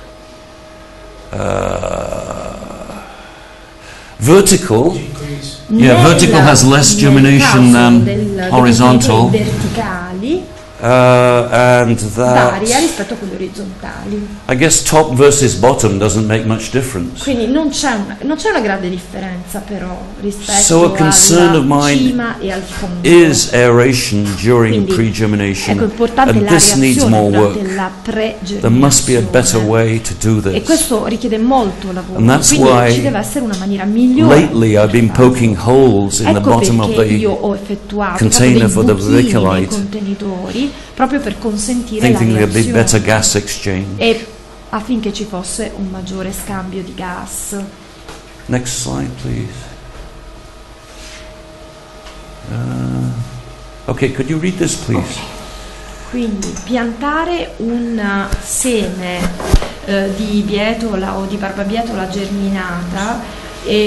Vertical, vertical has less germination than horizontal. Verticali and that varia rispetto a quelli orizzontali. I guess top versus bottom doesn't make much difference. Quindi non c'è una grande differenza però rispetto So a concern of mine cima e al fondo. Is aeration during Quindi, pre-germination, ecco, importante and this needs more work. La pre-germinazione. There must be a better way to do this. E questo richiede molto lavoro. And that's quindi why ci deve essere una maniera migliore. Lately I've been poking holes in the bottom of the io ho effettuato container for the vermiculite, contenitori proprio per consentire thinking la there'd be reazione better gas exchange. e affinché ci fosse un maggiore scambio di gas. Next slide, please. Okay, could you read this, please? Okay. Quindi piantare un seme di bietola o di barbabietola germinata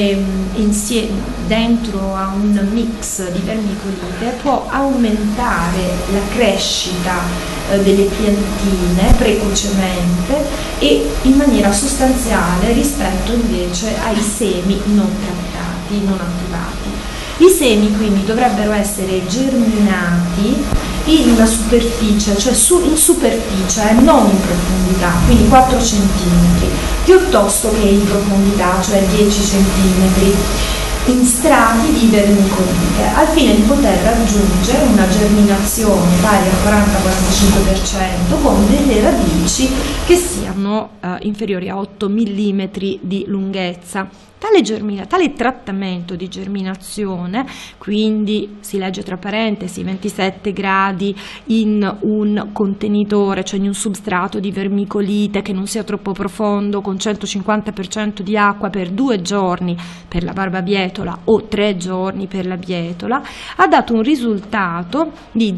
dentro a un mix di vermicolite può aumentare la crescita delle piantine precocemente e in maniera sostanziale rispetto invece ai semi non trattati, non attivati. I semi quindi dovrebbero essere germinati in una superficie, cioè in superficie, non in profondità, quindi 4 cm, piuttosto che in profondità, cioè 10 cm, in strati di vermicolite, al fine di poter raggiungere una germinazione pari al 40-45% con delle radici che siano inferiori a 8 mm di lunghezza. Tale trattamento di germinazione, quindi si legge tra parentesi 27 gradi in un contenitore, cioè in un substrato di vermicolite che non sia troppo profondo, con 150% di acqua per 2 giorni per la barbabietola o 3 giorni per la bietola, ha dato un risultato di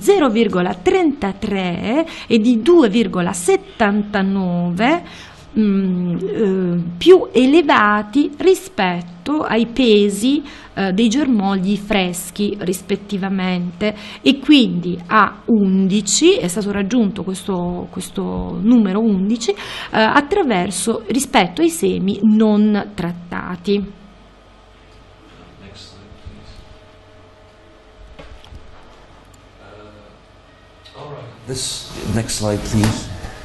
0,33 e di 2,79 più elevati rispetto ai pesi dei germogli freschi rispettivamente, e quindi a 11 è stato raggiunto questo numero 11 rispetto ai semi non trattati. This next slide, please.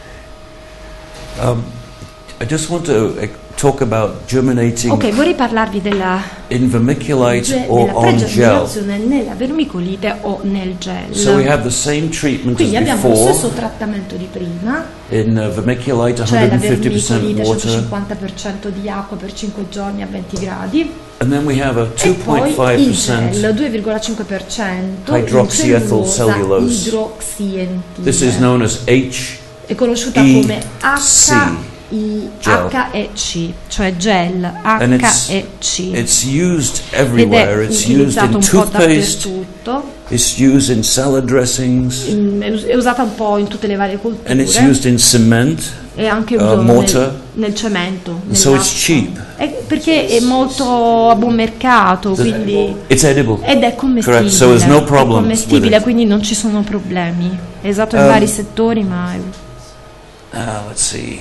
I just want to talk about germinating. Ok, vorrei parlarvi in vermiculite or on gel. Nella vermicolite o nel gel. So we have the same treatment Quindi as abbiamo before. lo stesso trattamento di prima. In vermiculite, cioè 150% la water. 150% di acqua per 5 giorni a 20 gradi. And then we have a 2.5% 2,5% hydroxyethyl cellulose. idroxientile. This is known as HEC. È conosciuta come HEC, cioè gel, HEC. It's used everywhere. It's used in toothpaste. It's used in salad dressings. È usata un po' in tutte le varie culture. And it's used in cement. E anche mortar. nel cemento. So it's cheap. Perché è molto a buon mercato, quindi it's edible. Ed è commestibile. Correct. So there's no problem. È commestibile, quindi non ci sono problemi. È usato in vari settori, ma let's see.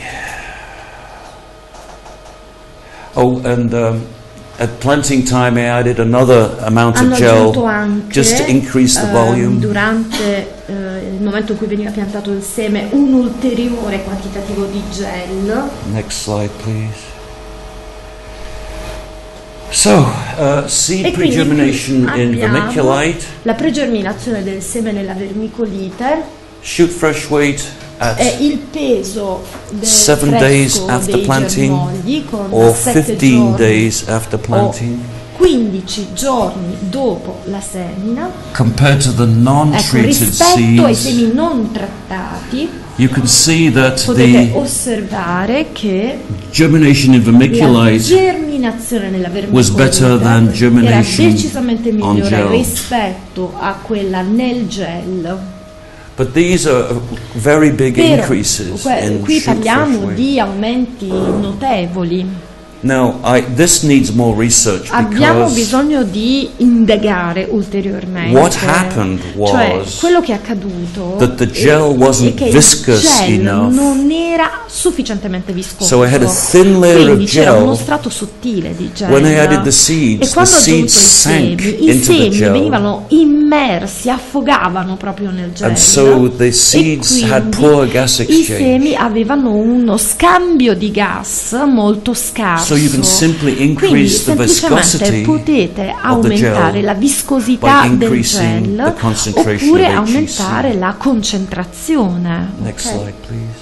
Oh, and at planting time I added another amount of gel just to increase the volume. Durante il momento in cui veniva piantato il seme, un ulteriore quantitativo di gel. Next slide, please. So, seed pre-germination in vermiculite. La pregerminazione del seme nella vermicolite. Shoot fresh weight è il peso del 7 days after planting or 15 days after planting. 15 giorni dopo la semina. Compared to the non-treated rispetto ai seeds, semi non trattati, you can see that potete osservare che germination in la vermiculite germinazione nella was better than era germination decisamente on migliore gel. rispetto a quella nel gel. But these are very big increases in qui shoot fresh parliamo weight. di aumenti notevoli. Now, this needs more research abbiamo bisogno di indagare ulteriormente. What happened was cioè, quello che è accaduto that the gel wasn't è che viscous il gel enough. non era sufficientemente viscoso. So I had a thin layer quindi of c'era uno gel. strato sottile di gel. When I added the E seeds quando ho aggiunto sank i into the semi gel. venivano immersi, affogavano proprio nel gel. And so the seeds had poor gas I exchange. semi avevano uno scambio di gas molto scarso. So you can simply Quindi increase the semplicemente viscosity potete of the gel aumentare la viscosità by del increasing gel the concentration oppure of HEC. aumentare la concentrazione. Next Ok? slide, please.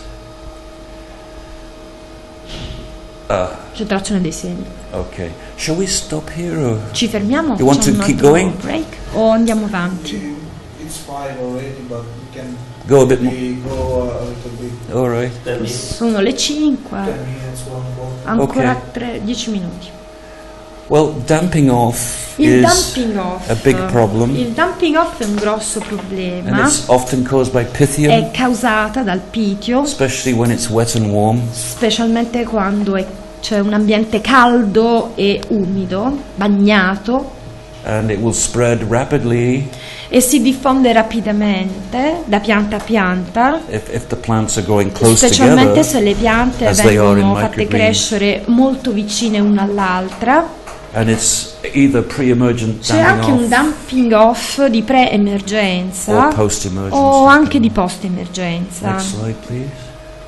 Concentrazione dei semi. Okay. Shall we stop here? Or Ci fermiamo? You want Facciamo to un keep altro going? break o andiamo avanti? It's 5 already, but we can go a bit more? go a little bit. All right. Sono le 5, 10 minutes, 1 quarter. ancora Ok. 10 minuti. Well, damping off Il is dumping off. a big problem. Il dumping off è un grosso and problema. it's often caused by Pythium, È causata dal pitio, especially when it's wet and warm. specialmente quando c'è un ambiente caldo e umido, bagnato, And it will spread rapidly e si diffonde rapidamente da pianta a pianta, if the plants are growing close specialmente together, se le piante as they are in vengono fatte microgreens. crescere molto vicine una all'altra. and it's either pre-emergent C'è anche un damping dumping off di pre-emergenza or post-emergent. o anche di post-emergenza. Next slide, please.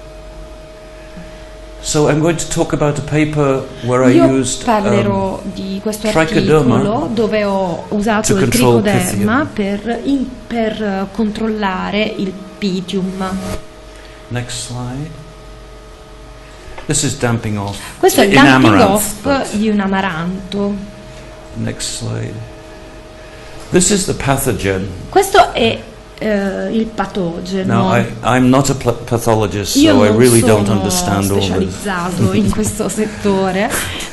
So I'm going to talk about a paper where I Io used parlerò di questo trichoderma articolo dove ho usato to il control tricoderma per controllare il pithium. Next slide. This is damping off. Questo è il in dumping amaranth, off but- di un amaranto. Next slide. This is the pathogen. Questo è il patogeno. Now, I'm not a pathologist, Io so I non really sono don't understand all this. specializzato in questo settore,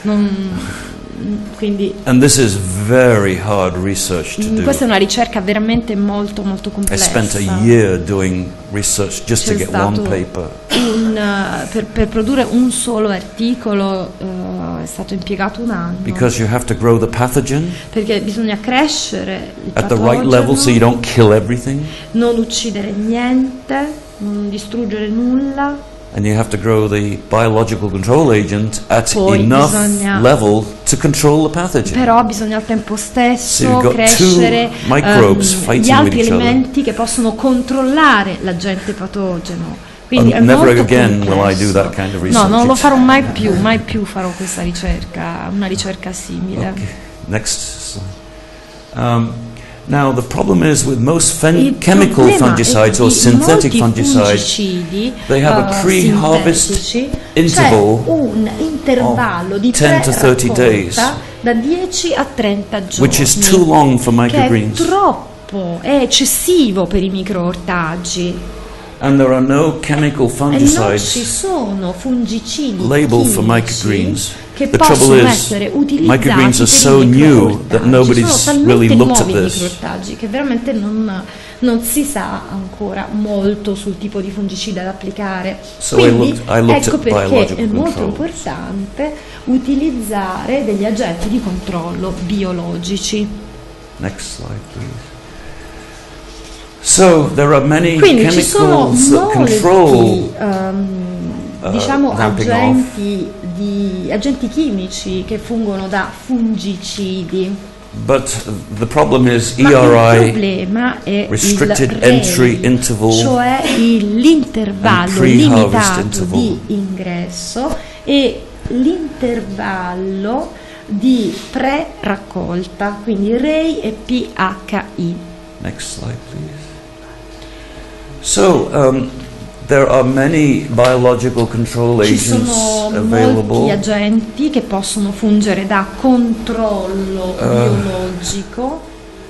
quindi And this is very hard research to do. questa è una ricerca veramente molto molto I complessa. spent a year doing research just to C'è get one stato paper. Per produrre un solo articolo è stato impiegato un anno, Because you have to grow the pathogen perché bisogna crescere il at the patogeno, right level so you don't kill everything, non uccidere niente, non distruggere nulla, and you have to grow the biological control agent at Poi enough bisogna- level to control the pathogen. però bisogna al tempo So stesso you've got crescere two microbes fighting gli altri with each other. elementi che possono controllare l'agente patogeno. Quindi è Never molto again will I do complesso. that kind of No, research. non lo farò mai più farò questa ricerca, una ricerca simile. Okay. Next slide. Now the problem is with most Il chemical problema fungicides è or che synthetic molti fungicides, fungicidi, they have a pre-harvest sintetici, interval c'è un intervallo di 10 to 30 days, pre-raccolta da 10 a 30 giorni, which is too long for che è microgreens. troppo, è eccessivo per i microortaggi. And there are no chemical E non ci fungicides sono fungicidi labeled for chimici microgreens. che The trouble possono is, essere utilizzati microgreens are per so i new microortaggi. that nobody's Sono talmente really looked at nuovi i this. microortaggi che veramente non si sa ancora molto sul tipo di fungicida da applicare. So Quindi I looked ecco at perché biological è molto control. importante utilizzare degli agenti di controllo biologici. Next slide, please. So there are many Quindi ci sono chemicals that control molti diciamo damping agenti chimici che fungono da fungicidi. but the problem is Ma il ERI, problema è restricted il REI, entry interval, cioè l'intervallo and pre-harvest limitato interval. di ingresso e l'intervallo di pre-raccolta, quindi REI e PHI. Next slide, please. So there are many biological control Ci agents sono molti available. agenti che possono fungere da controllo biologico.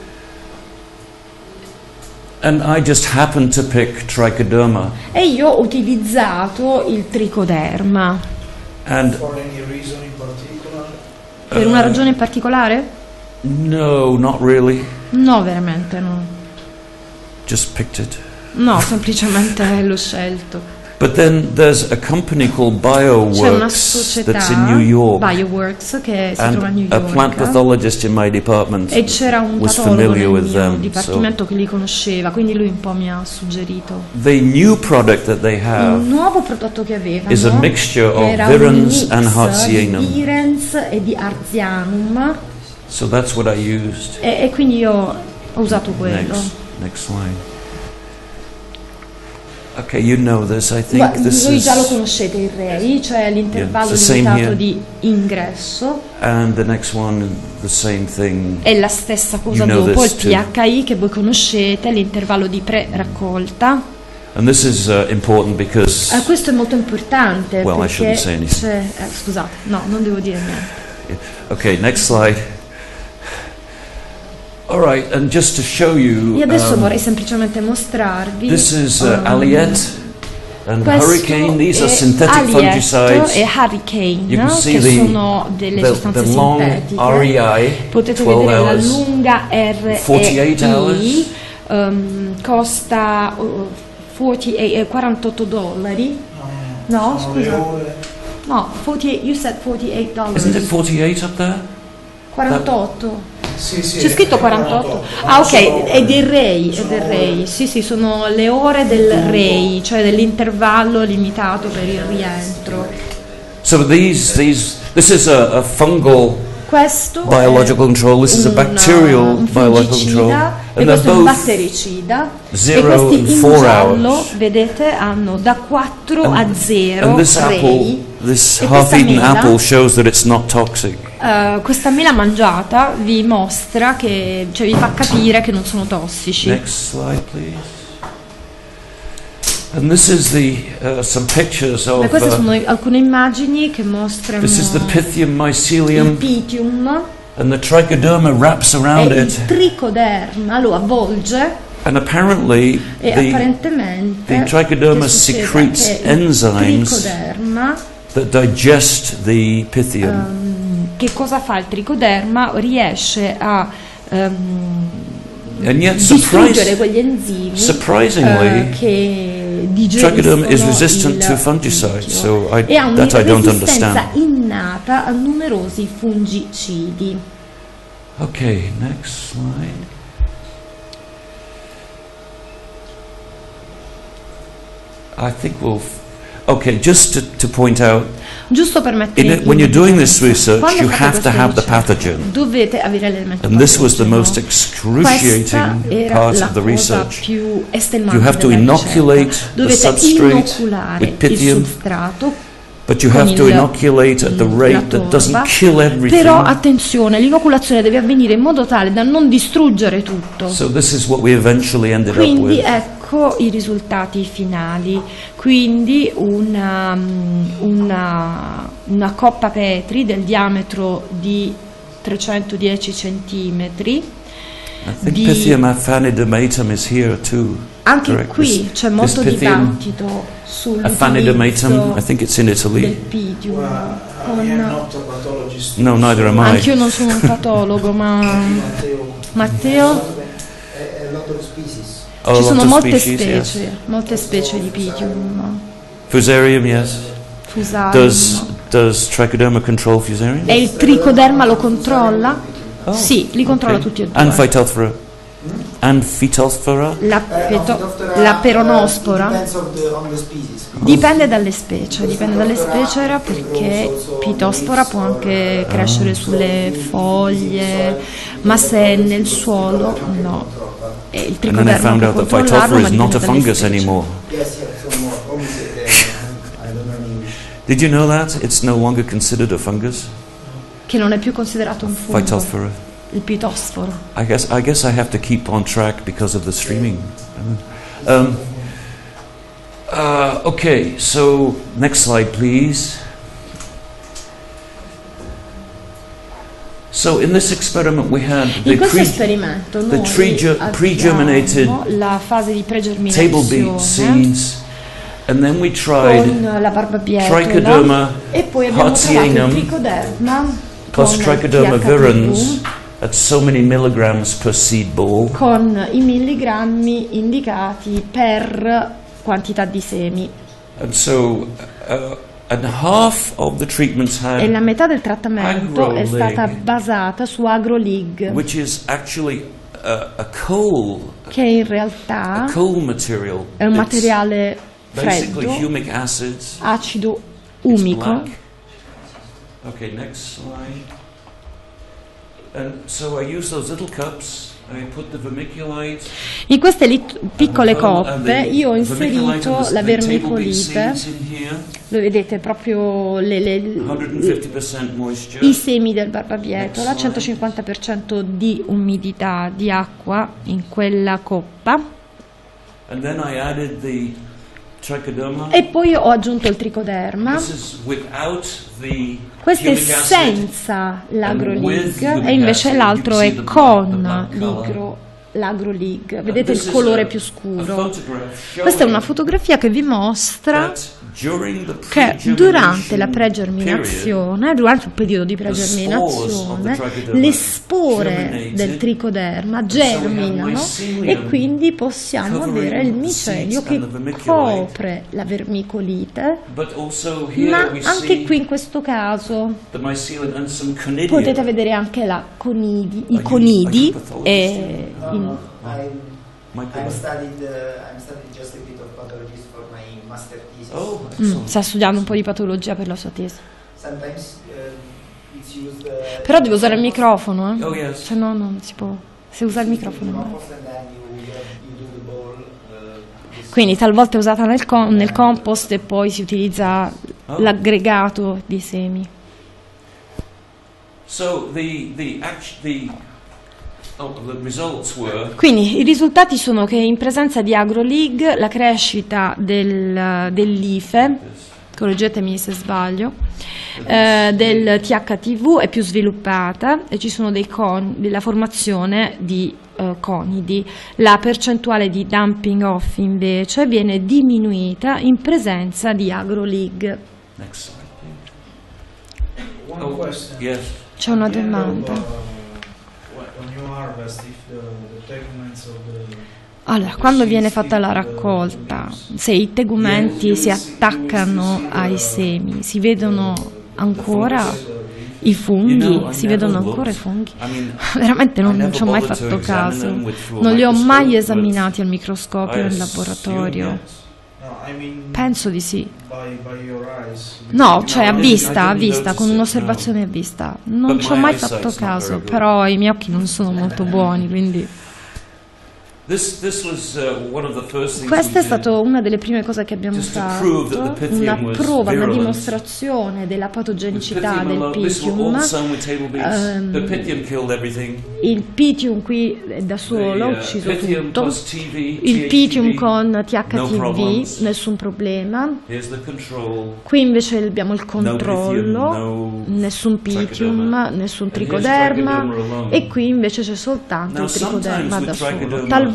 And I just happened to pick trichoderma. E io ho utilizzato il tricoderma. And For any reason in particular? Per una ragione in particolare? no, not really. No, veramente no. Just picked it. No, semplicemente l'ho scelto. But then there's a company called BioWorks that's in New York. BioWorks che si trova a New York. A plant pathologist in my department e c'era un was patologo familiar nel with mio them. dipartimento che li conosceva, quindi lui un po' mi ha suggerito. The new product that they have il nuovo prodotto che avevano is a mixture of Virens and Harzianum. Di Virens e di Harzianum. So that's what I used. E quindi io ho usato quello. Next slide. Okay, you know this. I think this voi is. già lo conoscete il REI, cioè l'intervallo limitato di ingresso. And the next one, the same thing. È la stessa cosa dopo, il PHI che voi conoscete, l'intervallo di pre-raccolta. And this is important because. Questo è molto importante. Well, perché I shouldn't say anything. Scusate, no, non devo dire niente. Okay, next slide. All right, and just to show you. E adesso vorrei semplicemente mostrarvi. This is Aliet and Hurricane. These are synthetic fungicides. E Hurricane, you can see che sono delle sostanze the long sintetiche. REI. Potete 12 vedere hours, la lunga REI. 48 hours. Costa $48. No, scusa. No, 48. You said $48. Isn't it 48 up there? 48. Sì, C'è scritto 48. Ah, ok, è del REI. Sì, sono le ore del REI, cioè dell'intervallo limitato per il rientro. So this is a fungal questo biological control. This is a bacterial biological control. E questo è un battericida. E questi in giallo, vedete, hanno da 4 a 0 and this REI. This half-eaten apple shows that it's not toxic. Questa mela mangiata vi mostra che, cioè vi fa capire che non sono tossici. Next slide, please. And this is some pictures of. Queste sono alcune immagini che mostrano. This is the Pythium mycelium. Il Pythium. And the trichoderma wraps around it. Il tricoderma lo avvolge. And apparently the trichoderma secretes enzymes that digest the Pythium. Che cosa fa il tricoderma? Riesce a and yet, distruggere quegli enzimi che digeriscono trichoderma is resistant to fungicides, so e ha that I don't understand. innata a numerosi fungicidi. Okay, next slide. I think we'll. Okay, just to point out. Giusto per mettere when you're doing this research, you have to have the pathogen. Dovete avere l'elemento and this was the most excruciating part of the research. You have to inoculate the substrate with Pythium, but you have to inoculate at the rate that doesn't kill everything. Però attenzione, l'inoculazione deve avvenire in modo tale da non distruggere tutto. So this is what we eventually ended up with. Quindi ecco i risultati finali. Quindi una coppa Petri del diametro di 310 centimetri. I think Pythium aphanidomatum is here too. Anche correct? Qui c'è molto dibattito aphanidomatum, I think it's in Italy. Del Pythium. No, neither am I. Anch'io non sono un patologo, ma Matteo? Ci sono molte specie di Pythium. Fusarium, yes. Fusarium. Does Trichoderma control Fusarium? E il tricoderma lo controlla? Oh, sì, li controlla tutti e due. And Phytophthora? And Phytophthora? La peronospora? Dipende dalle specie, perché Phytophthora può anche crescere sulle foglie, ma se nel suolo no. E il tricoderma and then I found out that Phytophthora is not a fungus anymore. Did you know that? It's no longer considered a fungus? Che non è più considerato un fungo. Phytophthora. Il pitosforo. I guess I have to keep on track because of the streaming. Okay, so next slide, please. So in this experiment we had the pre-germinated la fase di pregerminazione, table beet seeds, and then we tried la Trichoderma Harzianum plus Trichoderma virens at so many milligrams per seed ball. Con i milligrammi indicati per quantità di semi. And so, and half of the treatments had e la metà del trattamento è stata basata su AgroLeague, which is actually a coal, che in realtà material. È un materiale basically freddo, humic acids, acido umico. Okay, next slide. And so I use those little cups. I put the vermiculite. In queste piccole coppe io ho inserito la vermicolite, lo vedete proprio i semi del barbabietola, 150% di umidità di acqua in quella coppa. And then I added the trichoderma. E poi ho aggiunto il tricoderma. This is without the questo è senza l'AgroLeague e invece l'altro è con l'AgroLeague. Vedete il colore più scuro. Questa è una fotografia che vi mostra che durante la pregerminazione, durante il periodo di pregerminazione, le spore del tricoderma germinano e quindi possiamo avere il micelio che copre la vermicolite, ma anche qui in questo caso potete vedere anche i conidi e I'm studied just a bit of pathology for my master thesis. Sta studiando un po' di patologia per la sua tesi. Sometimes it's used, però devo usare il microfono, Oh, yes. se no non si può. Se usa il microfono. Quindi talvolta è usata nel compost e poi si utilizza l'aggregato di semi. So quindi i risultati sono che in presenza di AgroLeague la crescita dell'IFE, correggetemi se sbaglio, del THTV è più sviluppata e ci sono della formazione di conidi. La percentuale di dumping off invece viene diminuita in presenza di AgroLeague. Next slide, One question. yes. C'è una domanda. Allora, quando viene fatta la raccolta, se i tegumenti si attaccano ai semi, si vedono ancora i funghi? Si vedono ancora i funghi? Veramente non ci ho mai fatto caso. Non li ho mai esaminati al microscopio in laboratorio. Penso di sì. No, cioè a vista, con un'osservazione a vista. Non ci ho mai fatto caso, però i miei occhi non sono molto buoni, quindi... Questa è stata una delle prime cose che abbiamo fatto, una prova, una dimostrazione della patogenicità del Pythium. Il Pythium qui è da solo, ha ucciso tutto. Il Pythium con THTV, nessun problema. Qui invece abbiamo il controllo, nessun Pythium, nessun tricoderma, e qui invece c'è soltanto il tricoderma da solo. Talvolta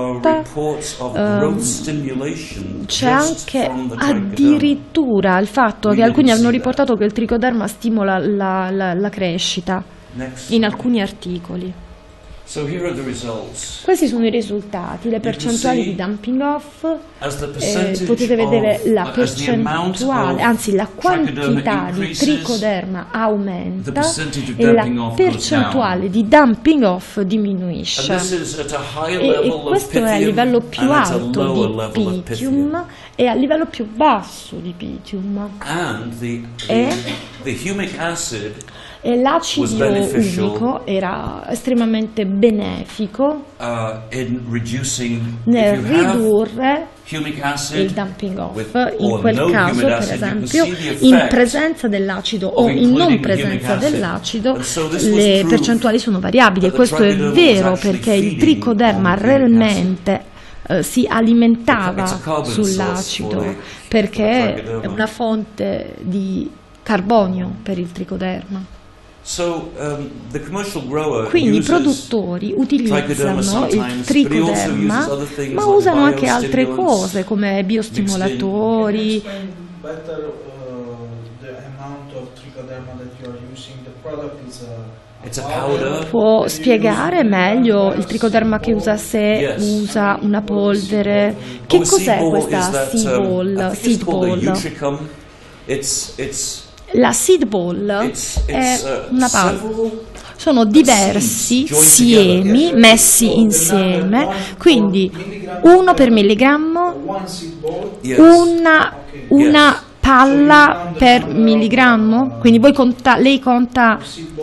c'è anche addirittura il fatto che alcuni hanno riportato che il tricoderma stimola la crescita in alcuni articoli. Questi sono i risultati, le percentuali di dumping off, potete vedere la percentuale, anzi la quantità di tricoderma aumenta e la percentuale di dumping off diminuisce. E questo è a livello più alto di Pythium e a livello più basso di Pythium. E l'acido umico era estremamente benefico nel ridurre il dumping off, in quel caso per esempio in presenza dell'acido o in non presenza dell'acido le percentuali sono variabili, e questo è vero perché il tricoderma realmente si alimentava sull'acido perché è una fonte di carbonio per il tricoderma. Quindi i produttori utilizzano il tricoderma, ma usano anche altre cose come biostimolatori. Può spiegare meglio il tricoderma che usa se usa una polvere? Che cos'è questa seed ball? La seed ball è una palla. Sono diversi semi messi insieme, quindi 1 per milligrammo, una palla per milligrammo, quindi lei conta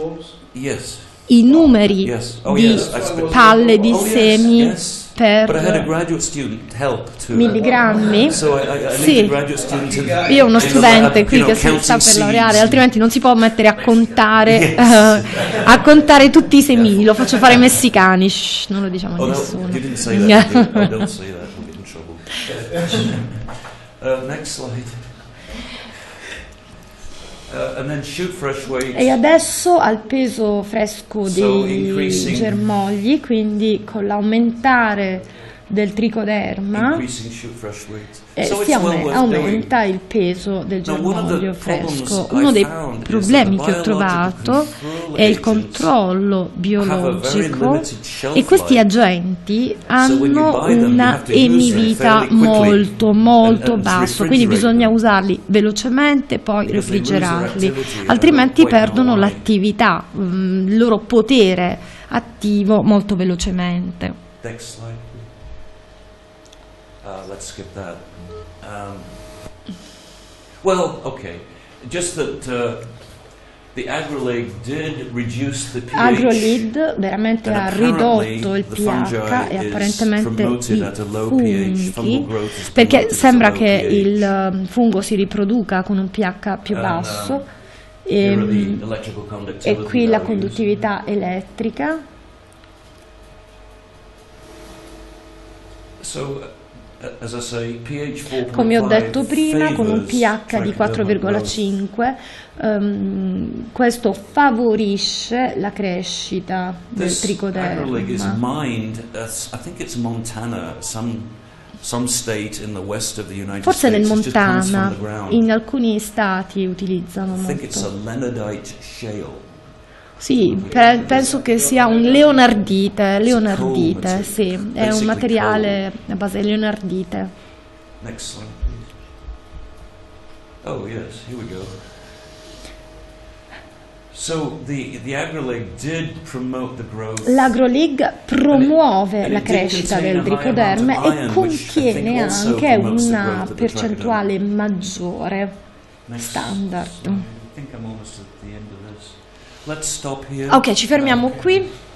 i numeri di palle di semi per milligrammi. Sì, io ho uno studente qui che si sta per laureare, altrimenti non si può mettere a contare tutti i semini, lo faccio fare ai messicani. Shh, non lo diciamo a nessuno. Next slide. E adesso al peso fresco dei germogli, quindi con l'aumentare del tricoderma si aumenta il peso del germoglio fresco. Uno dei problemi che ho trovato è il controllo biologico, e questi agenti hanno una emivita molto basso, quindi bisogna usarli velocemente, poi refrigerarli, altrimenti perdono l'attività, il loro potere attivo molto velocemente. Let's skip that. Well, okay. Just that the AgroLead did reduce the pH. AgroLead veramente ha ridotto il pH e apparentemente i funghi, perché sembra che il fungo si riproduca con un pH più basso, e qui la conduttività elettrica. Come ho detto prima, con un pH di 4,5 questo favorisce la crescita del tricoderma. Forse nel Montana, in alcuni stati utilizzano molto. Sì, penso che sia un leonardite, sì, è un materiale a base di leonardite. Oh yes, here we go. So the AgroLead did promote the growth. L'AgroLead promuove la crescita del tricoderma e contiene anche una percentuale maggiore standard. Ok, Ok, ci fermiamo qui.